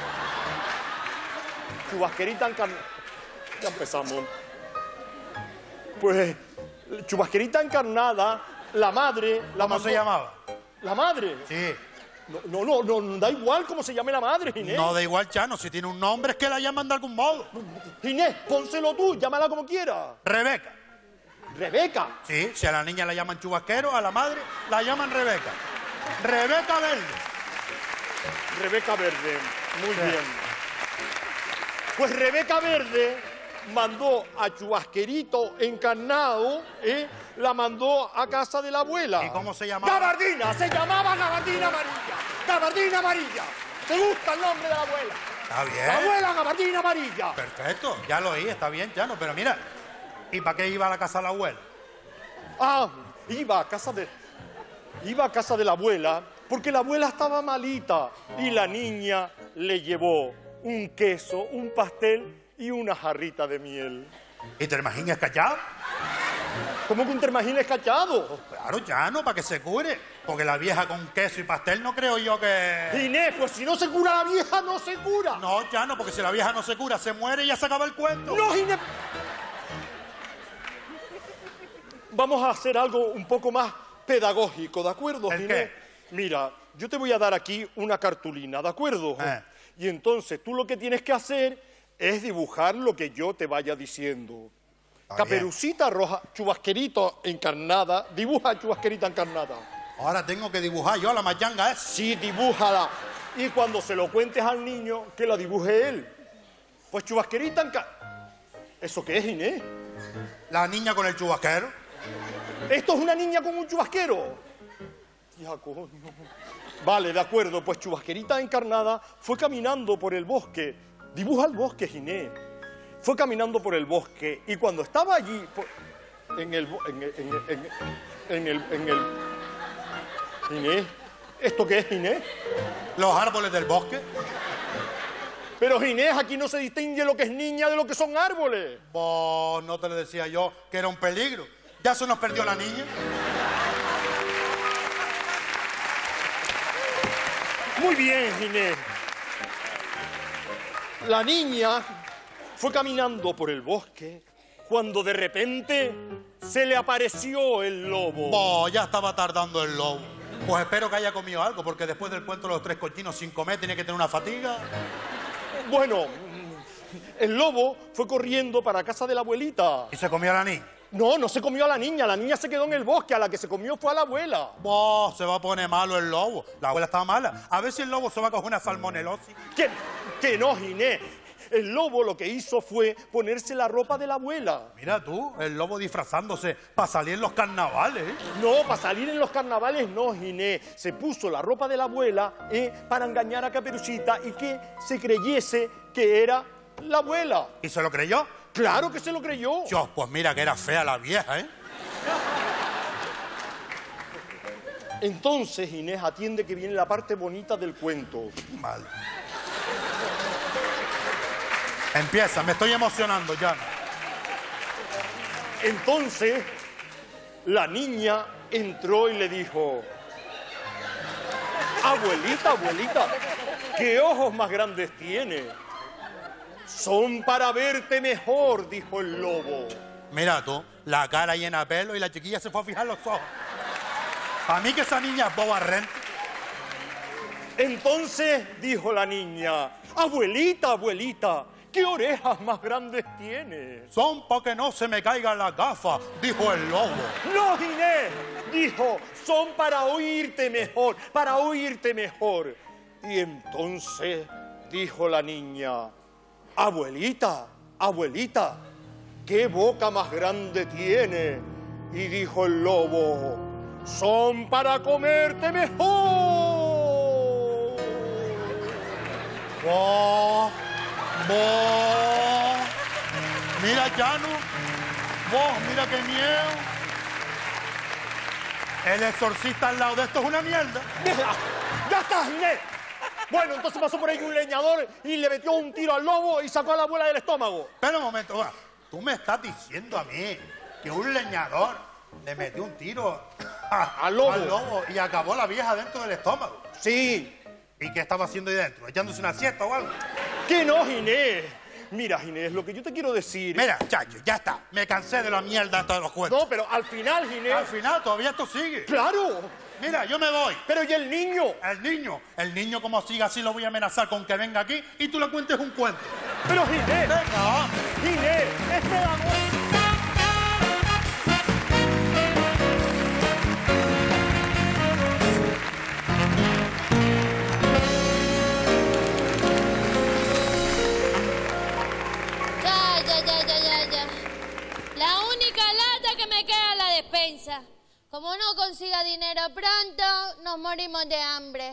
Chubasquerita encarnada. Ya empezamos. Pues... Chubasquerita encarnada, la madre... ¿Cómo se llamaba? ¿La madre? Sí. No, da igual cómo se llame la madre, Ginés. No da igual, Chano. Si tiene un nombre es que la llaman de algún modo. Ginés, pónselo tú, llámala como quieras. Rebeca. ¿Rebeca? Sí, si a la niña la llaman chubasquero, a la madre la llaman Rebeca. Rebeca Verde. Rebeca Verde, muy bien. Pues Rebeca Verde mandó a Chubasquerito encarnado, la mandó a casa de la abuela. ¿Y cómo se llamaba? ¡Gabardina! Se llamaba Gabardina Amarilla. ¡Gabardina Amarilla! ¿Te gusta el nombre de la abuela? Está bien. La abuela Gabardina Amarilla. Perfecto, ya lo oí, está bien, Chano. Pero mira, ¿y para qué iba a la casa de la abuela? Ah, iba a casa de la abuela porque la abuela estaba malita y la niña le llevó un queso, un pastel y una jarrita de miel. ¿Y te imaginas callado? ¿Cómo que un termajines cachado? Claro, Llano, para que se cure. Porque la vieja con queso y pastel no creo yo que... Inés, pues si no se cura la vieja, no se cura. No, Llano, porque si la vieja no se cura, se muere y ya se acaba el cuento. No, Inés. Vamos a hacer algo un poco más pedagógico, ¿de acuerdo, ¿El Inés? qué? Mira, yo te voy a dar aquí una cartulina, ¿de acuerdo? Y entonces tú lo que tienes que hacer es dibujar lo que yo te vaya diciendo. Caperucita Roja, Chubasquerito encarnada, dibuja a Chubasquerita encarnada. Ahora tengo que dibujar yo a la mayanga esa. Sí, dibújala. Y cuando se lo cuentes al niño, que la dibuje él. Pues Chubasquerita encarnada. ¿Eso qué es, Inés? La niña con el chubasquero. ¿Esto es una niña con un chubasquero? Ya, coño. Vale, de acuerdo, pues Chubasquerita encarnada fue caminando por el bosque. Dibuja el bosque, Inés. Fue caminando por el bosque y cuando estaba allí, Inés, ¿esto qué es, Inés? Los árboles del bosque. Pero, Inés, aquí no se distingue lo que es niña de lo que son árboles. Pues no te lo decía yo, que era un peligro. Ya se nos perdió la niña. Muy bien, Inés. La niña fue caminando por el bosque cuando de repente se le apareció el lobo. Ya estaba tardando el lobo. Pues espero que haya comido algo, porque después del cuento de los 3 cochinos sin comer tiene que tener una fatiga. Bueno, el lobo fue corriendo para casa de la abuelita. ¿Y se comió a la niña? No, no se comió a la niña se quedó en el bosque, a la que se comió fue a la abuela. Se va a poner malo el lobo. La abuela estaba mala. A ver si el lobo se va a coger una salmonelosis. Que no, Inés. El lobo lo que hizo fue ponerse la ropa de la abuela. Mira tú, el lobo disfrazándose para salir en los carnavales. No, para salir en los carnavales no, Inés. Se puso la ropa de la abuela para engañar a Caperucita y que se creyese que era la abuela. ¿Y se lo creyó? ¡Claro que se lo creyó! Dios, pues mira que era fea la vieja, Entonces, Inés, atiende que viene la parte bonita del cuento. Vale. Empieza, me estoy emocionando ya. Entonces, la niña entró y le dijo: abuelita, abuelita, ¿qué ojos más grandes tiene? Son para verte mejor, dijo el lobo. Mira tú, la cara llena de pelo y la chiquilla se fue a fijar los ojos. Para mí que esa niña es boba renta. Entonces dijo la niña: abuelita, abuelita, ¿qué orejas más grandes tiene? Son para que no se me caigan las gafas, dijo el lobo. No, Inés, dijo, son para oírte mejor, para oírte mejor. Y entonces dijo la niña: abuelita, abuelita, ¿qué boca más grande tiene? Y dijo el lobo: son para comerte mejor. Mira, Llano, mira qué miedo. El exorcista al lado de esto es una mierda. ¡Ya está, Inés! Bueno, entonces pasó por ahí un leñador y le metió un tiro al lobo y sacó a la abuela del estómago. Espera un momento, tú me estás diciendo a mí que un leñador le metió un tiro al lobo y acabó la vieja dentro del estómago. Sí. ¿Y qué estaba haciendo ahí dentro? ¿Echándose una siesta o algo? ¡Que no, Inés! Mira, Inés, lo que yo te quiero decir... Mira, chacho, ya está. Me cansé de la mierda de todos los cuentos. No, pero al final, Inés... Al final, todavía esto sigue. ¡Claro! Mira, yo me voy. ¿Pero y el niño? El niño como siga así lo voy a amenazar con que venga aquí y tú le cuentes un cuento. Pero, Inés... Venga, Inés, es pedagógico. Ya. La única lata que me queda es la despensa. Como no consiga dinero pronto, nos morimos de hambre.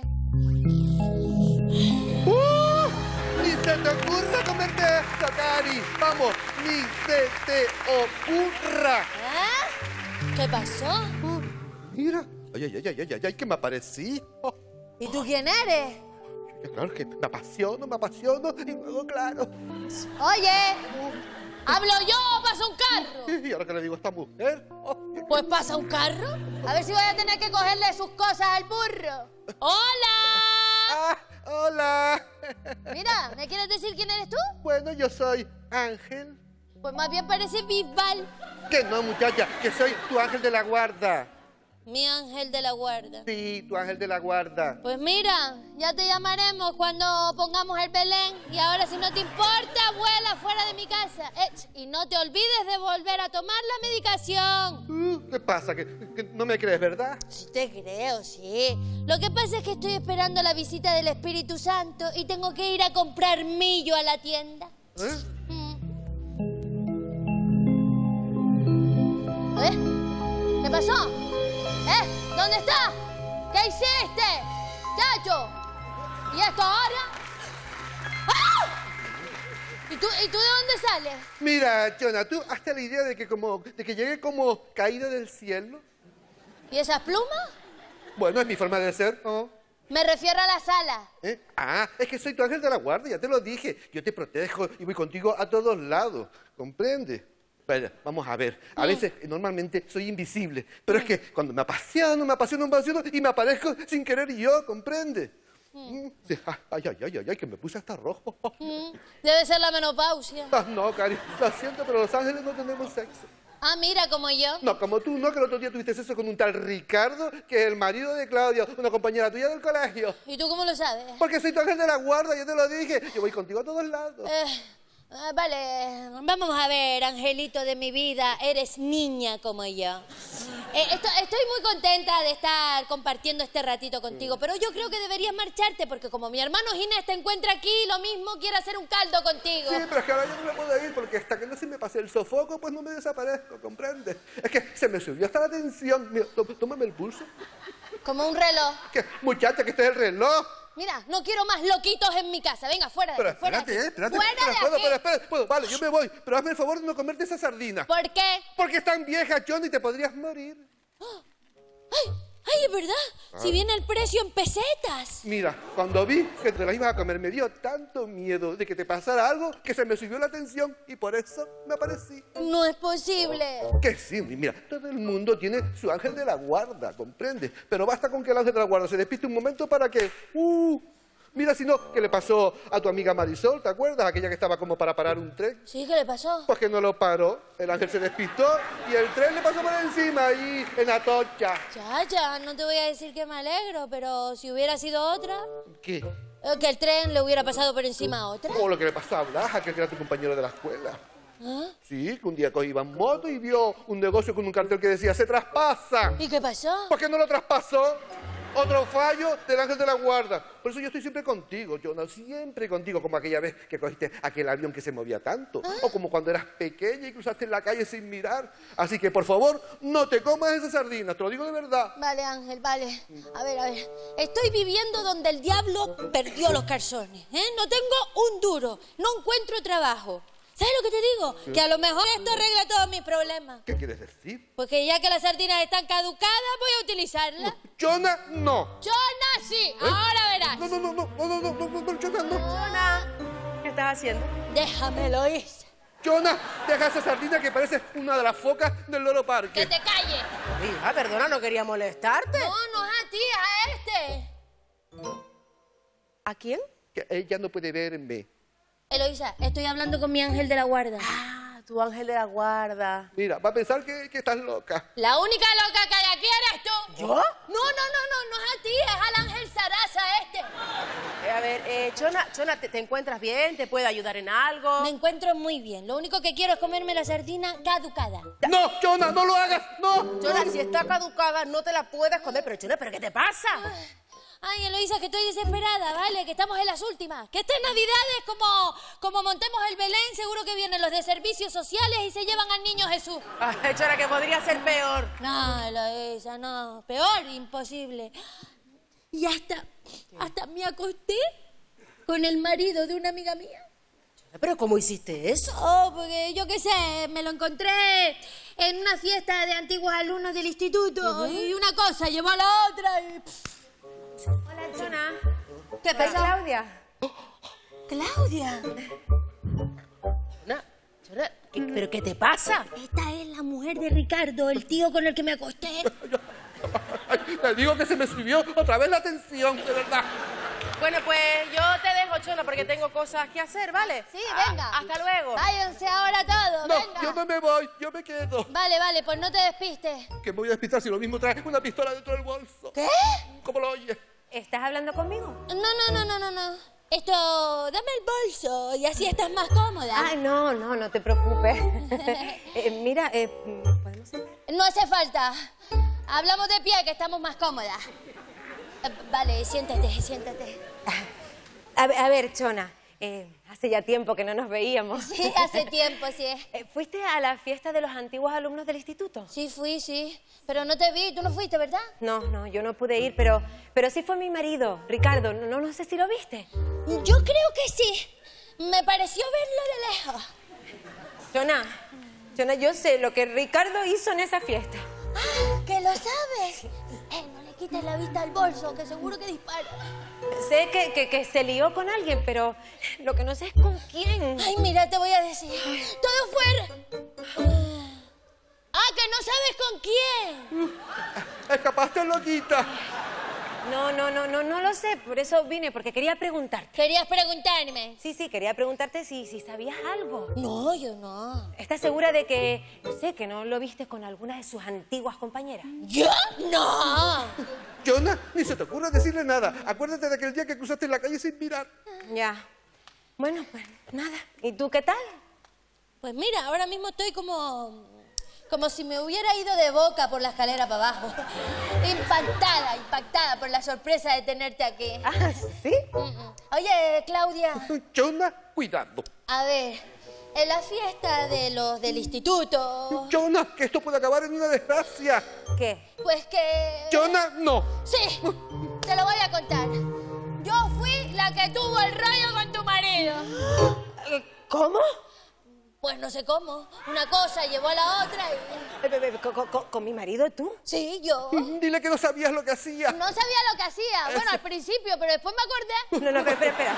¡Ni se te ocurra comerte esto, Cari! ¡Vamos! ¡Ni se te ocurra! ¿Qué pasó? Mira. Ay, que me aparecí. ¿Y tú quién eres? Claro que me apasiono y luego, claro. Oye, ¿Hablo yo o pasa un carro? ¿Y ahora qué le digo a esta mujer? Pues pasa un carro. A ver si voy a tener que cogerle sus cosas al burro. ¡Hola! ¡Hola! Mira, ¿me quieres decir quién eres tú? Bueno, yo soy Ángel. Pues más bien parece Bisbal. Que no, muchacha, que soy tu ángel de la guarda. Mi ángel de la guarda. Sí, tu ángel de la guarda. Pues mira, ya te llamaremos cuando pongamos el Belén. Y ahora, si no te importa, vuela fuera de mi casa. Y no te olvides de volver a tomar la medicación. ¿Qué pasa? ¿Que no me crees, verdad? Sí te creo, sí. Lo que pasa es que estoy esperando la visita del Espíritu Santo y tengo que ir a comprar millo a la tienda. ¿Qué pasó? ¿Dónde está? ¿Qué hiciste? ¡Chacho! ¿Y esto ahora? ¡Ah! ¿Y tú de dónde sales? Mira, Chona, tú hazte la idea de que llegué como caído del cielo. ¿Y esas plumas? Bueno, es mi forma de ser, ¿no? Me refiero a la sala. Ah, es que soy tu ángel de la guardia, ya te lo dije. Yo te protejo y voy contigo a todos lados, ¿comprende? Vaya, vamos a ver. A veces, normalmente, soy invisible. Pero es que cuando me apasiono y me aparezco sin querer yo, ¿comprende? Sí, ay, que me puse hasta rojo. Debe ser la menopausia. No, Cari, lo siento, pero los ángeles no tenemos sexo. Ah, mira, como yo. No, como tú, no, que el otro día tuviste sexo con un tal Ricardo, que es el marido de Claudia, una compañera tuya del colegio. ¿Y tú cómo lo sabes? Porque soy tu ángel de la guarda, yo te lo dije. Yo voy contigo a todos lados. Vale, vamos a ver, Angelito de mi vida, eres niña como yo. Estoy muy contenta de estar compartiendo este ratito contigo, pero yo creo que deberías marcharte porque como mi hermano Ginés te encuentra aquí, lo mismo quiere hacer un caldo contigo. Sí, pero es que ahora yo no me puedo ir porque hasta que no se me pase el sofoco, pues no me desaparezco, ¿comprendes? Es que se me subió hasta la tensión. Mira, tómame el pulso. Como un reloj. ¿Qué? Muchacha, que este es el reloj. Mira, no quiero más loquitos en mi casa. Venga, fuera de aquí. Pero espérate, puedo, vale, yo me voy. Pero hazme el favor de no comerte esa sardina. ¿Por qué? Porque es tan vieja, John, y te podrías morir. ¡Ay, es verdad! Si viene el precio en pesetas. Mira, cuando vi que te la ibas a comer, me dio tanto miedo de que te pasara algo que se me subió la tensión y por eso me aparecí. No es posible. Que sí, mira, todo el mundo tiene su ángel de la guarda, ¿comprende? Pero basta con que el ángel de la guarda se despiste un momento para que... Mira, si no, ¿qué le pasó a tu amiga Marisol? ¿Te acuerdas? Aquella que estaba como para parar un tren. Sí, ¿qué le pasó? Pues que no lo paró. El ángel se despistó y el tren le pasó por encima ahí, en Atocha. Chacha, no te voy a decir que me alegro, pero si hubiera sido otra... ¿Qué? Que el tren le hubiera pasado por encima a otra. O lo que le pasó a Blas, aquel que era tu compañero de la escuela. ¿Ah? Sí, que un día iba en moto y vio un negocio con un cartel que decía ¡se traspasa! ¿Y qué pasó? ¿Por qué no lo traspasó? Otro fallo del ángel de la guarda. Por eso yo estoy siempre contigo, Jonah, siempre contigo, como aquella vez que cogiste aquel avión que se movía tanto. O como cuando eras pequeña y cruzaste la calle sin mirar. Así que, por favor, no te comas esas sardinas, te lo digo de verdad. Vale, Ángel, vale. A ver. Estoy viviendo donde el diablo perdió los calzones, ¿eh? No tengo un duro, no encuentro trabajo. ¿Sabes lo que te digo? Sí. Que a lo mejor esto arregla todos mis problemas. ¿Qué quieres decir? Porque ya que las sardinas están caducadas, voy a utilizarlas. Jonah, no. Jonah, sí. Ahora verás. No, Jonah, no. Jonah, ¿qué estás haciendo? Déjamelo ir. Jonah, deja esa sardina que parece una de las focas del Loro Parque. ¡Que te calles! Hija, perdona, no quería molestarte. No es a ti, es a este. ¿A quién? Que ella no puede verme. Eloisa, estoy hablando con mi ángel de la guarda. Ah, tu ángel de la guarda. Mira, va a pensar que estás loca. La única loca que hay aquí eres tú. ¿Yo? No es a ti, es al ángel Sarasa este. A ver, Chona, ¿te encuentras bien? ¿Te puede ayudar en algo? Me encuentro muy bien. Lo único que quiero es comerme la sardina caducada. ¡No, Chona, no lo hagas! ¡No! Chona, si está caducada, no te la puedes comer. Pero, Chona, ¿pero qué te pasa? Ay, Eloisa, que estoy desesperada, ¿vale? Que estamos en las últimas. Que estas navidades, como montemos el Belén, seguro que vienen los de servicios sociales y se llevan al niño Jesús. Ay, Chona, que podría ser peor. No, Eloisa, no. Peor, imposible. Y hasta me acosté con el marido de una amiga mía. ¿Pero cómo hiciste eso? Oh, porque yo qué sé, me lo encontré en una fiesta de antiguos alumnos del instituto y una cosa llevó a la otra y... Hola, Chona. ¿Qué pasa? Claudia. ¿Claudia? Chona, ¿Pero qué te pasa? Esta es la mujer de Ricardo, el tío con el que me acosté. Ay, te digo que se me subió otra vez la tensión, de verdad. Bueno, pues yo te dejo, Chona, porque tengo cosas que hacer, ¿vale? Sí, venga. Hasta luego. Váyanse ahora todos, No, venga. yo no me voy, yo me quedo. Vale, vale, pues no te despistes. Que me voy a despistar si lo mismo trae una pistola dentro del bolso. ¿Qué? ¿Cómo lo oyes? ¿Estás hablando conmigo? No. Esto, dame el bolso y así estás más cómoda. Ah, no te preocupes. Mira, ¿podemos sentar? No hace falta. Hablamos de pie, que estamos más cómodas. Vale, siéntate. A ver, Chona, hace ya tiempo que no nos veíamos. Sí, hace tiempo, sí. ¿Fuiste a la fiesta de los antiguos alumnos del instituto? Sí, fui, sí. Pero no te vi, tú no fuiste, ¿verdad? No, yo no pude ir, pero sí fue mi marido, Ricardo. No sé si lo viste. Yo creo que sí. Me pareció verlo de lejos. Chona, yo sé lo que Ricardo hizo en esa fiesta. Ah, ¿que lo sabes? No le quites la vista al bolso, que seguro que dispara. Sé que se lió con alguien, pero lo que no sé es con quién. Ay, mira, te voy a decir. Todo fue... Ah, que no sabes con quién. Escapaste, loquita. No lo sé, por eso vine, porque quería preguntarte. ¿Querías preguntarme? Sí, quería preguntarte si sabías algo. No, yo no. ¿Estás segura de que, no sé, que no lo viste con alguna de sus antiguas compañeras? ¿Yo? No. Chona, ni se te ocurra decirle nada. Acuérdate de aquel día que cruzaste la calle sin mirar. Ya. Bueno, pues nada. ¿Y tú qué tal? Pues mira, ahora mismo estoy como si me hubiera ido de boca por la escalera para abajo. Impactada por la sorpresa de tenerte aquí. Ah, ¿sí? Oye, Claudia. Chona, cuidado. A ver, en la fiesta de los del instituto... Chona, que esto puede acabar en una desgracia. ¿Qué? Pues que... Chona, no. Sí, te lo voy a contar. Yo fui la que tuvo el rollo con tu marido. ¿Cómo? Pues no sé cómo. Una cosa llevó a la otra y... ¿Con mi marido tú? Sí, yo. Dile que no sabías lo que hacía. No sabía lo que hacía. Bueno, al principio, pero después me acordé. No, pero espera.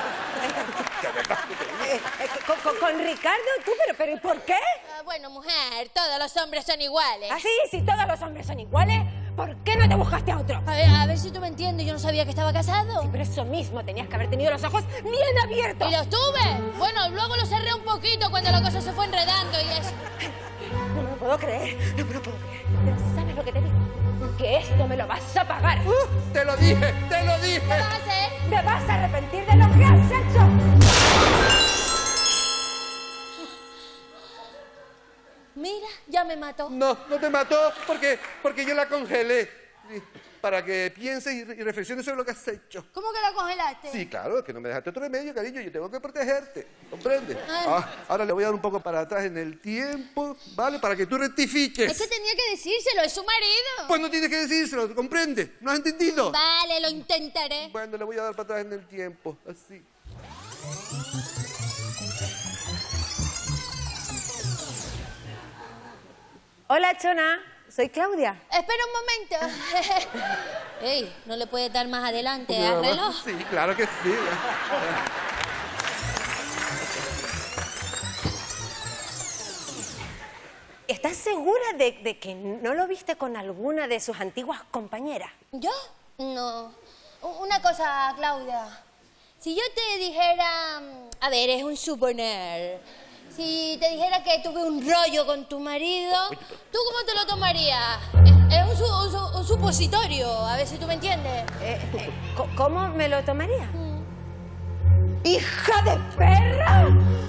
¿Con Ricardo tú? ¿Pero ¿y por qué? Bueno, mujer, todos los hombres son iguales. ¿Ah, sí? Si todos los hombres son iguales, ¿por qué no te buscaste a otro? A ver si tú me entiendes. Yo no sabía que estaba casado. Sí, pero eso mismo, tenías que haber tenido los ojos bien abiertos. ¿Y los tuve? Bueno, luego los cerré un poquito cuando la cosa se fue enredando y eso. No me lo puedo creer. Pero ¿sabes lo que te digo? Que esto me lo vas a pagar. Te lo dije. ¿Qué vas a hacer? Te vas a arrepentir de lo que has hecho. Mira, ya me mató. No te mató porque yo la congelé. Para que pienses y reflexiones sobre lo que has hecho. ¿Cómo que la congelaste? Sí, claro, que no me dejaste otro remedio, cariño. Yo tengo que protegerte, ¿comprendes? Ay. Ahora le voy a dar un poco para atrás en el tiempo, ¿vale? Para que tú rectifiques. Es que tenía que decírselo, es su marido. Pues no tienes que decírselo, ¿comprendes? ¿No has entendido? Vale, lo intentaré. Bueno, le voy a dar para atrás en el tiempo, así. Hola, Chona. Soy Claudia. Espera un momento. Ey, ¿no le puedes dar más adelante al reloj? Sí, claro que sí. ¿Estás segura de que no lo viste con alguna de sus antiguas compañeras? ¿Yo? No. Una cosa, Claudia. Si yo te dijera... A ver, es un suponer. Si te dijera que tuve un rollo con tu marido, ¿tú cómo te lo tomarías? Es un supositorio, a ver si tú me entiendes. ¿Cómo me lo tomaría? ¡Hija de perra!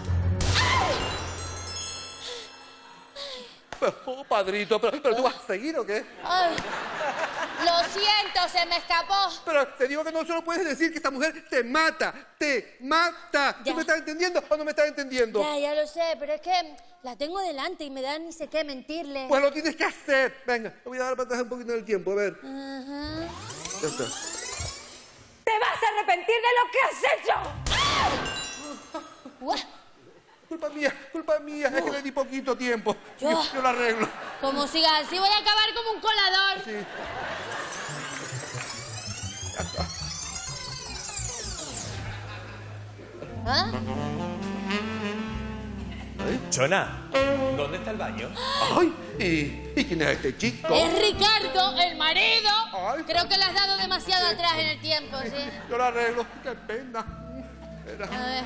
Oh, padrito, ¿pero tú vas a seguir o qué? Ay, lo siento, se me escapó. Pero te digo que no solo puedes decir que esta mujer te mata. Ya. ¿Tú me estás entendiendo o no me estás entendiendo? Ya lo sé, pero es que la tengo delante y me da ni sé qué mentirle. Pues lo tienes que hacer. Venga, te voy a dar para atrás un poquito del tiempo, a ver. Ajá. Ya está. ¡Te vas a arrepentir de lo que has hecho! Culpa mía, es que le di poquito tiempo. Yo lo arreglo. Como sigas así voy a acabar como un colador. Sí. Ya está. ¿Ah? ¿Eh? Chona, ¿dónde está el baño? Ay, ¿y quién es este chico? Es Ricardo, el marido. Ay. Creo que le has dado demasiado atrás en el tiempo, sí. Yo lo arreglo, qué pena. A ver.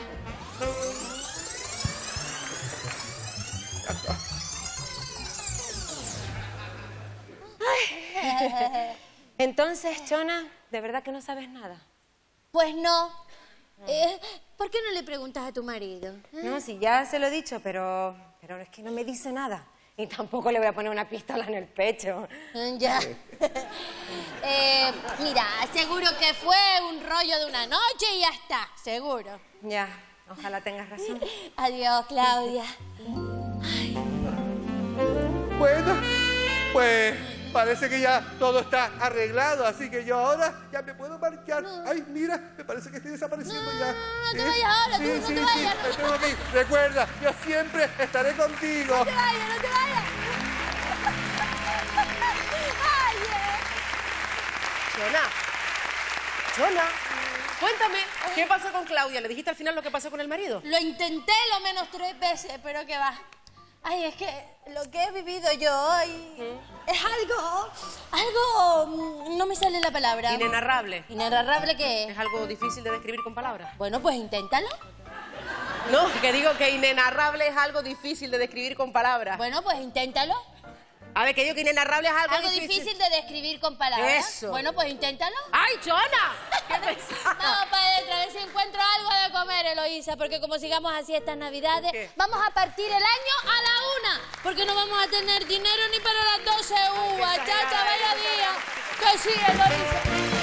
Entonces, Chona, ¿de verdad que no sabes nada? Pues no. ¿Por qué no le preguntas a tu marido? No, sí, ya se lo he dicho, pero es que no me dice nada. Y tampoco le voy a poner una pistola en el pecho. Ya. Mira, seguro que fue un rollo de una noche y ya está, seguro. Ya, ojalá tengas razón. Adiós, Claudia. Bueno, pues parece que ya todo está arreglado, así que yo ahora ya me puedo marchar. Ay, mira, me parece que estoy desapareciendo ya. No te vayas ahora, sí, tú, no sí, te vayas. Sí, me tengo que ir. Recuerda, yo siempre estaré contigo. No te vayas, no te vayas. Ay, Chona, cuéntame, ¿qué pasó con Claudia? ¿Le dijiste al final lo que pasó con el marido? Lo intenté lo menos 3 veces, pero que va. Ay, es que lo que he vivido yo hoy es algo, no me sale la palabra. Inenarrable. ¿Inenarrable qué es? Es algo difícil de describir con palabras. Bueno, pues inténtalo. No, que digo que inenarrable es algo difícil de describir con palabras. Bueno, pues inténtalo. A ver, que digo que inenarrable es algo difícil de describir con palabras. Eso. Bueno, pues inténtalo. ¡Ay, Chona! ¿Qué pesada? Vamos para adentro, a ver si encuentro algo de comer, Eloísa, porque como sigamos así estas Navidades, vamos a partir el año a la 1, porque no vamos a tener dinero ni para las 12 uvas. Chacha, vaya día. Que sí, Eloísa.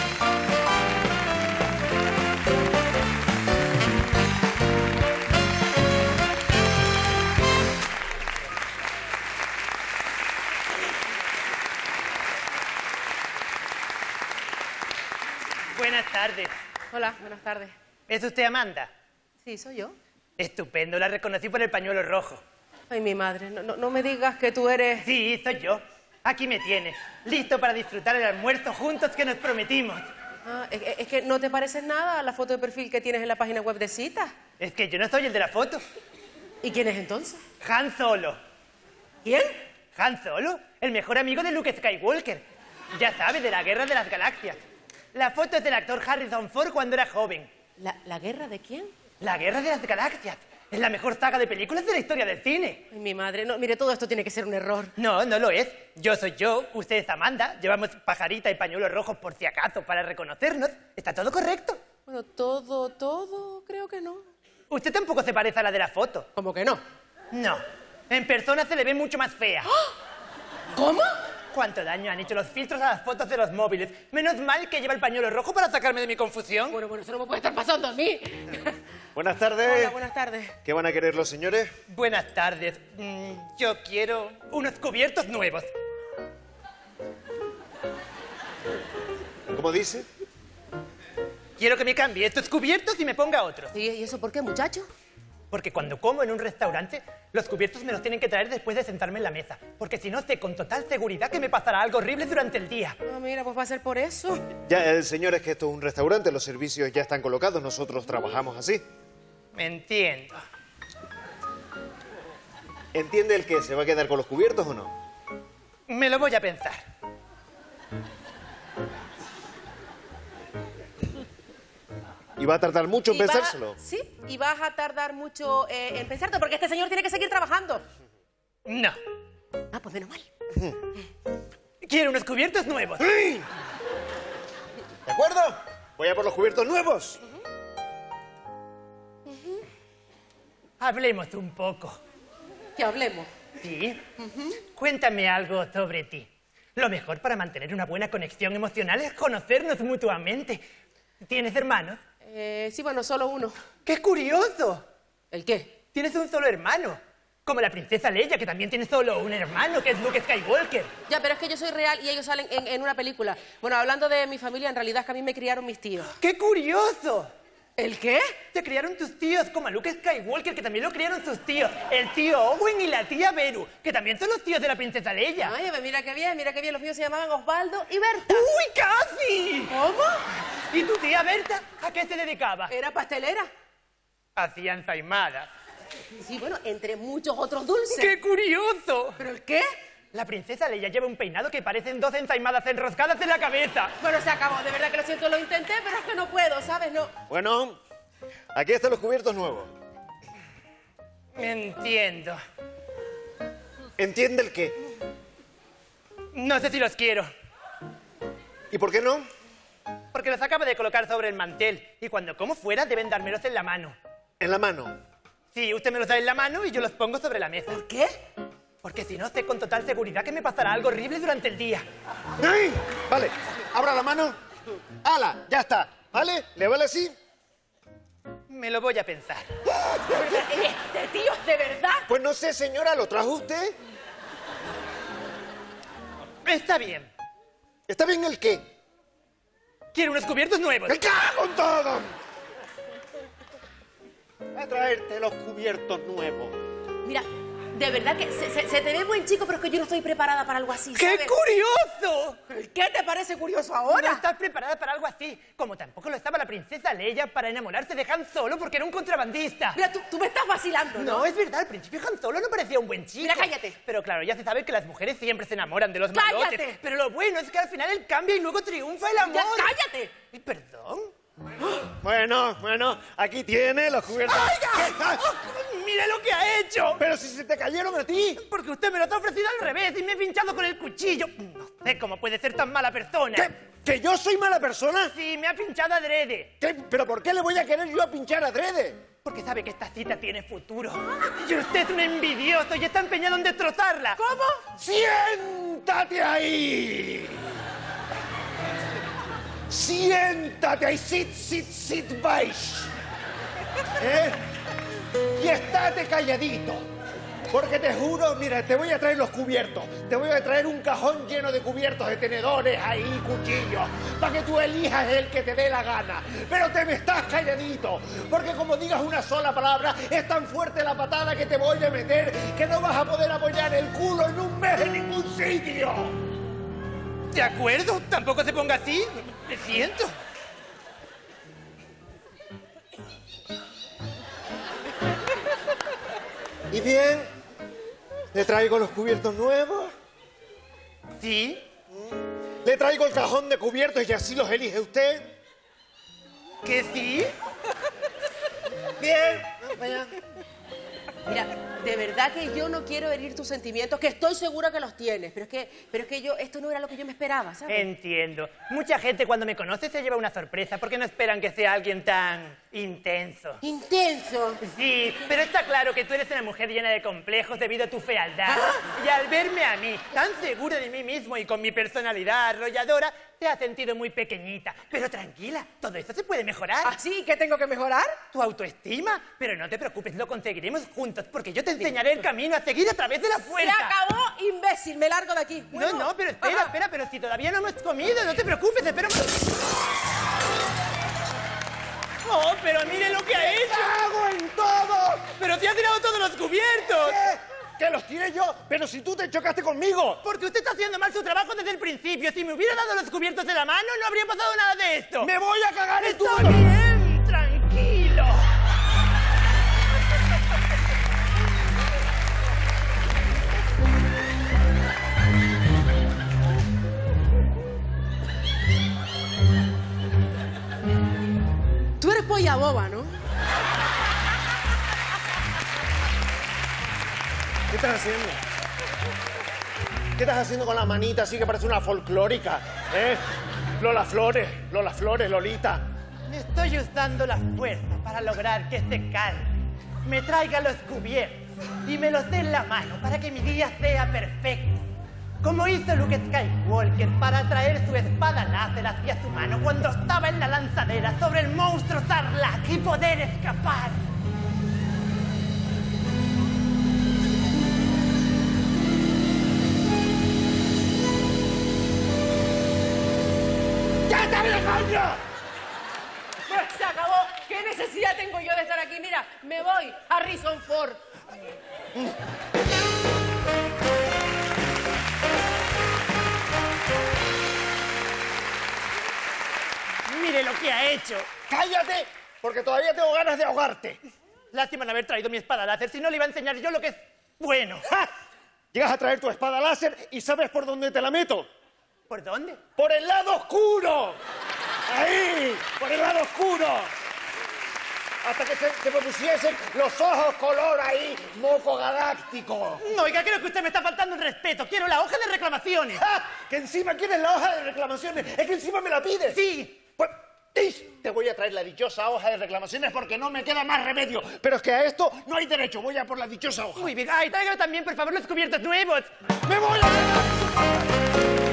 Buenas tardes. Hola, buenas tardes. ¿Es usted Amanda? Sí, soy yo. Estupendo, la reconocí por el pañuelo rojo. Ay, mi madre, no me digas que tú eres... Sí, soy yo. Aquí me tienes, listo para disfrutar el almuerzo juntos que nos prometimos. Ah, es que no te pareces nada a la foto de perfil que tienes en la página web de citas. Es que yo no soy el de la foto. ¿Y quién es entonces? Han Solo. ¿Quién? Han Solo, el mejor amigo de Luke Skywalker. Ya sabes, de la Guerra de las Galaxias. La foto es del actor Harrison Ford cuando era joven. ¿La guerra de quién? La Guerra de las Galaxias. Es la mejor saga de películas de la historia del cine. Ay, mi madre, no, mire, todo esto tiene que ser un error. No, no lo es. Yo soy yo, usted es Amanda. Llevamos pajarita y pañuelos rojos por si acaso para reconocernos. ¿Está todo correcto? Bueno, todo, creo que no. Usted tampoco se parece a la de la foto. ¿Cómo que no? No. En persona se le ve mucho más fea. ¿Cómo? ¿Cuánto daño han hecho los filtros a las fotos de los móviles? Menos mal que lleva el pañuelo rojo para sacarme de mi confusión. Bueno, eso no me puede estar pasando a mí. Buenas tardes. Hola, buenas tardes. ¿Qué van a querer los señores? Buenas tardes. Yo quiero unos cubiertos nuevos. ¿Cómo dice? Quiero que me cambie estos cubiertos y me ponga otros. ¿Y eso por qué, muchacho? Porque cuando como en un restaurante, los cubiertos me los tienen que traer después de sentarme en la mesa. Porque si no, sé con total seguridad que me pasará algo horrible durante el día. Ah, mira, pues va a ser por eso. Ya, señor, es que esto es un restaurante, los servicios ya están colocados, nosotros trabajamos así. Entiendo. ¿Entiende el que se va a quedar con los cubiertos o no? Me lo voy a pensar. ¿Y va a tardar mucho en pensárselo? Sí, y vas a tardar mucho en pensarte, porque este señor tiene que seguir trabajando. No. Ah, pues menos mal. Quiero unos cubiertos nuevos. ¿De acuerdo? Voy a por los cubiertos nuevos. Hablemos un poco. Que hablemos. ¿Sí? Cuéntame algo sobre ti. Lo mejor para mantener una buena conexión emocional es conocernos mutuamente. ¿Tienes hermanos? Sí, bueno, solo uno. ¡Qué curioso! ¿El qué? Tienes un solo hermano. Como la princesa Leia, que también tiene solo un hermano, que es Luke Skywalker. Ya, pero es que yo soy real y ellos salen en una película. Bueno, hablando de mi familia, en realidad es que a mí me criaron mis tíos. ¡Qué curioso! ¿El qué? Te criaron tus tíos, como a Luke Skywalker, que también lo criaron sus tíos. El tío Owen y la tía Beru, que también son los tíos de la princesa Leia. Ay, mira qué bien. Los míos se llamaban Osvaldo y Berta. ¡Uy, casi! ¿Cómo? ¿Y tu tía Berta a qué se dedicaba? Era pastelera. Hacían ensaimadas. Sí, bueno, entre muchos otros dulces. ¡Qué curioso! ¿Pero el qué? La princesa Leia lleva un peinado que parecen 2 ensaimadas enroscadas en la cabeza. Bueno, se acabó. De verdad que lo siento, lo intenté, pero es que no puedo, ¿sabes? No. Bueno, aquí están los cubiertos nuevos. Entiendo. ¿Entiende el qué? No sé si los quiero. ¿Y por qué no? Porque los acabo de colocar sobre el mantel. Y cuando como fuera deben dármelos en la mano. ¿En la mano? Sí, usted me los da en la mano y yo los pongo sobre la mesa. ¿Por qué? Porque si no, sé con total seguridad que me pasará algo horrible durante el día. ¡Ay! Vale, abra la mano. ¡Hala! Ya está. ¿Vale? ¿Le vale así? Me lo voy a pensar. Este tío, ¿de verdad? Pues no sé, señora, ¿lo trajo usted? Está bien. ¿Está bien el qué? Quiero unos cubiertos nuevos. ¡Me cago en todo! Voy a traerte los cubiertos nuevos. Mira, de verdad que se te ve buen chico, pero es que yo no estoy preparada para algo así, ¡Qué ¿sabes? curioso! ¿Qué te parece curioso ahora? No estás preparada para algo así. Como tampoco lo estaba la princesa Leia para enamorarse de Han Solo porque era un contrabandista. Mira, tú me estás vacilando, ¿no? No, es verdad. Al principio Han Solo no parecía un buen chico. Mira, cállate. Pero claro, ya se sabe que las mujeres siempre se enamoran de los ¡Cállate! malotes. Pero lo bueno es que al final él cambia y luego triunfa el amor. ¡Ya, cállate! ¿Perdón? Bueno, aquí tiene los cubiertos. ¡Oiga! ¡Mira lo que ha hecho! Pero si se te cayeron a ti. Porque usted me los ha ofrecido al revés y me he pinchado con el cuchillo. No sé cómo puede ser tan mala persona. ¿Que yo soy mala persona? Sí, me ha pinchado adrede. ¿Pero por qué le voy a querer yo a pinchar adrede? Porque sabe que esta cita tiene futuro. Y usted es un envidioso y está empeñado en destrozarla. ¿Cómo? ¡Siéntate ahí! ¡Siéntate ahí! ¡Sit, vais! Y estate calladito. Porque te juro, mira, te voy a traer los cubiertos. Te voy a traer un cajón lleno de cubiertos, de tenedores ahí, cuchillos, para que tú elijas el que te dé la gana. Pero te me estás calladito, porque como digas una sola palabra, es tan fuerte la patada que te voy a meter que no vas a poder apoyar el culo en un mes en ningún sitio. De acuerdo, tampoco se ponga así. Me siento. ¿Y bien? ¿Le traigo los cubiertos nuevos? Sí. ¿Le traigo el cajón de cubiertos y así los elige usted? ¿Que sí? Bien. Mira, de verdad que yo no quiero herir tus sentimientos, que estoy segura que los tienes, pero es que yo, esto no era lo que yo me esperaba, ¿sabes? Entiendo. Mucha gente cuando me conoce se lleva una sorpresa porque no esperan que sea alguien tan intenso. ¿Intenso? Sí, pero está claro que tú eres una mujer llena de complejos debido a tu fealdad. Y al verme a mí, tan segura de mí mismo y con mi personalidad arrolladora, te has sentido muy pequeñita. Pero tranquila, todo esto se puede mejorar. ¿Ah, sí? ¿Qué tengo que mejorar? Tu autoestima. Pero no te preocupes, lo conseguiremos juntos porque yo te enseñaré el camino a seguir a través de la puerta. ¡Se acabó, imbécil! Me largo de aquí. Bueno, No, pero espera, pero si todavía no hemos comido, no te preocupes, espera. ¡Oh, pero mire lo que ha hecho! ¡Hago en todo! ¡Pero te ha tirado todos los cubiertos! ¿Qué? ¡Que los tiré yo! ¡Pero si tú te chocaste conmigo! Porque usted está haciendo mal su trabajo desde el principio. Si me hubiera dado los cubiertos de la mano, no habría pasado nada de esto. ¡Me voy a cagar en tu Está mano! bien, tranquilo. tú eres polla boba, ¿no? ¿Qué estás haciendo? ¿Qué estás haciendo con la manita así que parece una folclórica? Lola Flores, Lolita. Estoy usando la fuerza para lograr que este calme, me traiga los cubiertos y me los dé en la mano para que mi día sea perfecto. Como hizo Luke Skywalker para traer su espada láser hacia su mano cuando estaba en la lanzadera sobre el monstruo Sarlacc y poder escapar. ¡Ya está bien, coño! Pues se acabó. ¿Qué necesidad tengo yo de estar aquí? Mira, me voy a Harrison Ford. Mire lo que ha hecho. ¡Cállate! Porque todavía tengo ganas de ahogarte. Lástima no haber traído mi espada láser, si no le iba a enseñar yo lo que es bueno. ¡Ja! Llegas a traer tu espada láser y ¿sabes por dónde te la meto? ¿Por dónde? ¡Por el lado oscuro! ¡Ahí! ¡Por el lado oscuro! Hasta que se me pusiesen los ojos color ahí, moco galáctico. No, oiga, creo que usted me está faltando el respeto. Quiero la hoja de reclamaciones. ¡Ja! ¿Que encima quieres la hoja de reclamaciones? ¿Es que encima me la pides? Sí. Pues, te voy a traer la dichosa hoja de reclamaciones porque no me queda más remedio. Pero es que a esto no hay derecho. Voy a por la dichosa hoja. Muy bien. Ay, tráigalo también, por favor, los cubiertos nuevos. ¡Me voy a...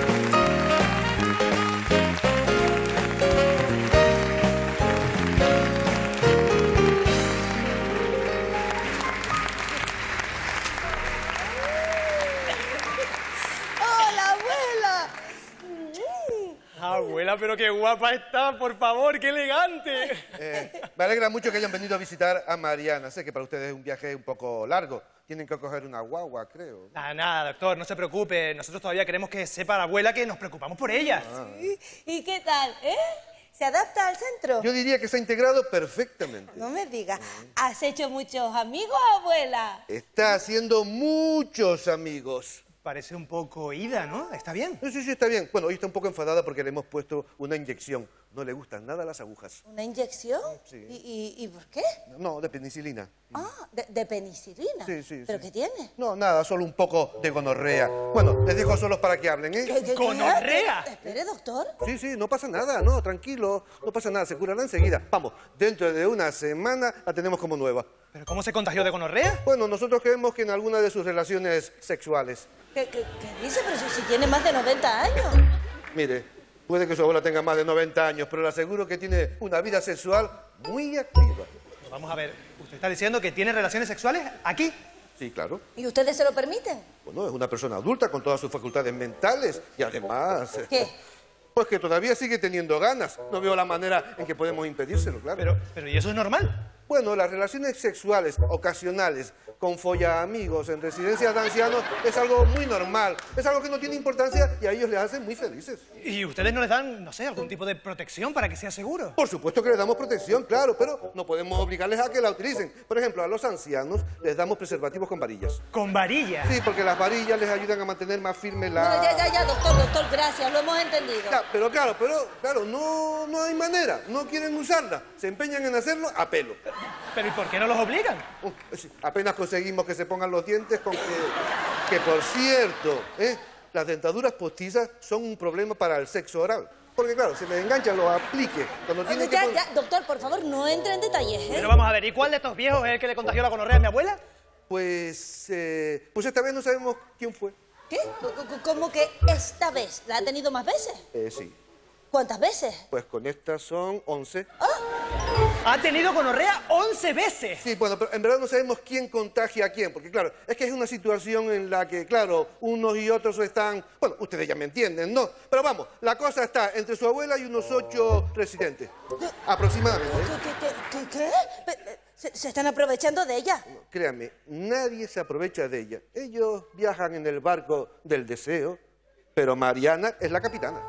Abuela, pero qué guapa está, por favor, qué elegante. Me alegra mucho que hayan venido a visitar a Mariana. Sé que para ustedes es un viaje un poco largo. Tienen que coger una guagua, creo. Nada, doctor, no se preocupe. Nosotros todavía queremos que sepa la abuela que nos preocupamos por ella. ¿Sí? ¿Y qué tal, ¿Se adapta al centro? Yo diría que se ha integrado perfectamente. No me digas. ¿Has hecho muchos amigos, abuela? Está haciendo muchos amigos. Parece un poco ida, ¿no? ¿Está bien? Sí, está bien. Bueno, hoy está un poco enfadada porque le hemos puesto una inyección. No le gustan nada las agujas. ¿Una inyección? Sí. ¿Y por qué? No, de penicilina. Ah, ¿de penicilina? Sí. ¿Pero qué tiene? No, nada, solo un poco de gonorrea. Bueno, les dejo solos para que hablen, ¿eh? ¿Qué? ¿Gonorrea? Espere, doctor. Sí, no pasa nada, no, tranquilo. No pasa nada, se curará enseguida. Vamos, dentro de una semana la tenemos como nueva. ¿Pero cómo se contagió de gonorrea? Bueno, nosotros creemos que en alguna de sus relaciones sexuales. ¿Qué dice? Pero si tiene más de 90 años. Mire, puede que su abuela tenga más de 90 años, pero le aseguro que tiene una vida sexual muy activa. Vamos a ver, ¿usted está diciendo que tiene relaciones sexuales aquí? Sí, claro. ¿Y ustedes se lo permiten? Bueno, es una persona adulta con todas sus facultades mentales y además... ¿Qué? Pues que todavía sigue teniendo ganas. No veo la manera en que podemos impedírselo, claro. Pero ¿y eso es normal? Bueno, las relaciones sexuales ocasionales con follaamigos en residencias de ancianos es algo muy normal. Es algo que no tiene importancia y a ellos les hace muy felices. ¿Y ustedes no les dan, no sé, algún tipo de protección para que sea seguro? Por supuesto que les damos protección, claro, pero no podemos obligarles a que la utilicen. Por ejemplo, a los ancianos les damos preservativos con varillas. ¿Con varillas? Sí, porque las varillas les ayudan a mantener más firme la... Bueno, ya, doctor, gracias, lo hemos entendido. Ya, pero claro, no hay manera. No quieren usarla. Se empeñan en hacerlo a pelo. ¿Pero y por qué no los obligan? Sí, apenas conseguimos que se pongan los dientes con que por cierto, las dentaduras postizas son un problema para el sexo oral. Porque claro, se les engancha los apliques. Cuando tienen Ya, doctor, por favor, no entre en detalles, Pero vamos a ver, ¿y cuál de estos viejos es el que le contagió la gonorrea a mi abuela? Pues esta vez no sabemos quién fue. ¿Qué? ¿Cómo que esta vez? ¿La ha tenido más veces? Sí. ¿Cuántas veces? Pues con estas son 11. ¿Ha tenido gonorrea 11 veces? Sí, bueno, pero en verdad no sabemos quién contagia a quién, porque claro, es que es una situación en la que, claro, unos y otros están... Bueno, ustedes ya me entienden, ¿no? Pero vamos, la cosa está entre su abuela y unos 8 residentes, aproximadamente. ¿Qué? ¿Se están aprovechando de ella? No, créanme, nadie se aprovecha de ella. Ellos viajan en el barco del deseo, pero Mariana es la capitana.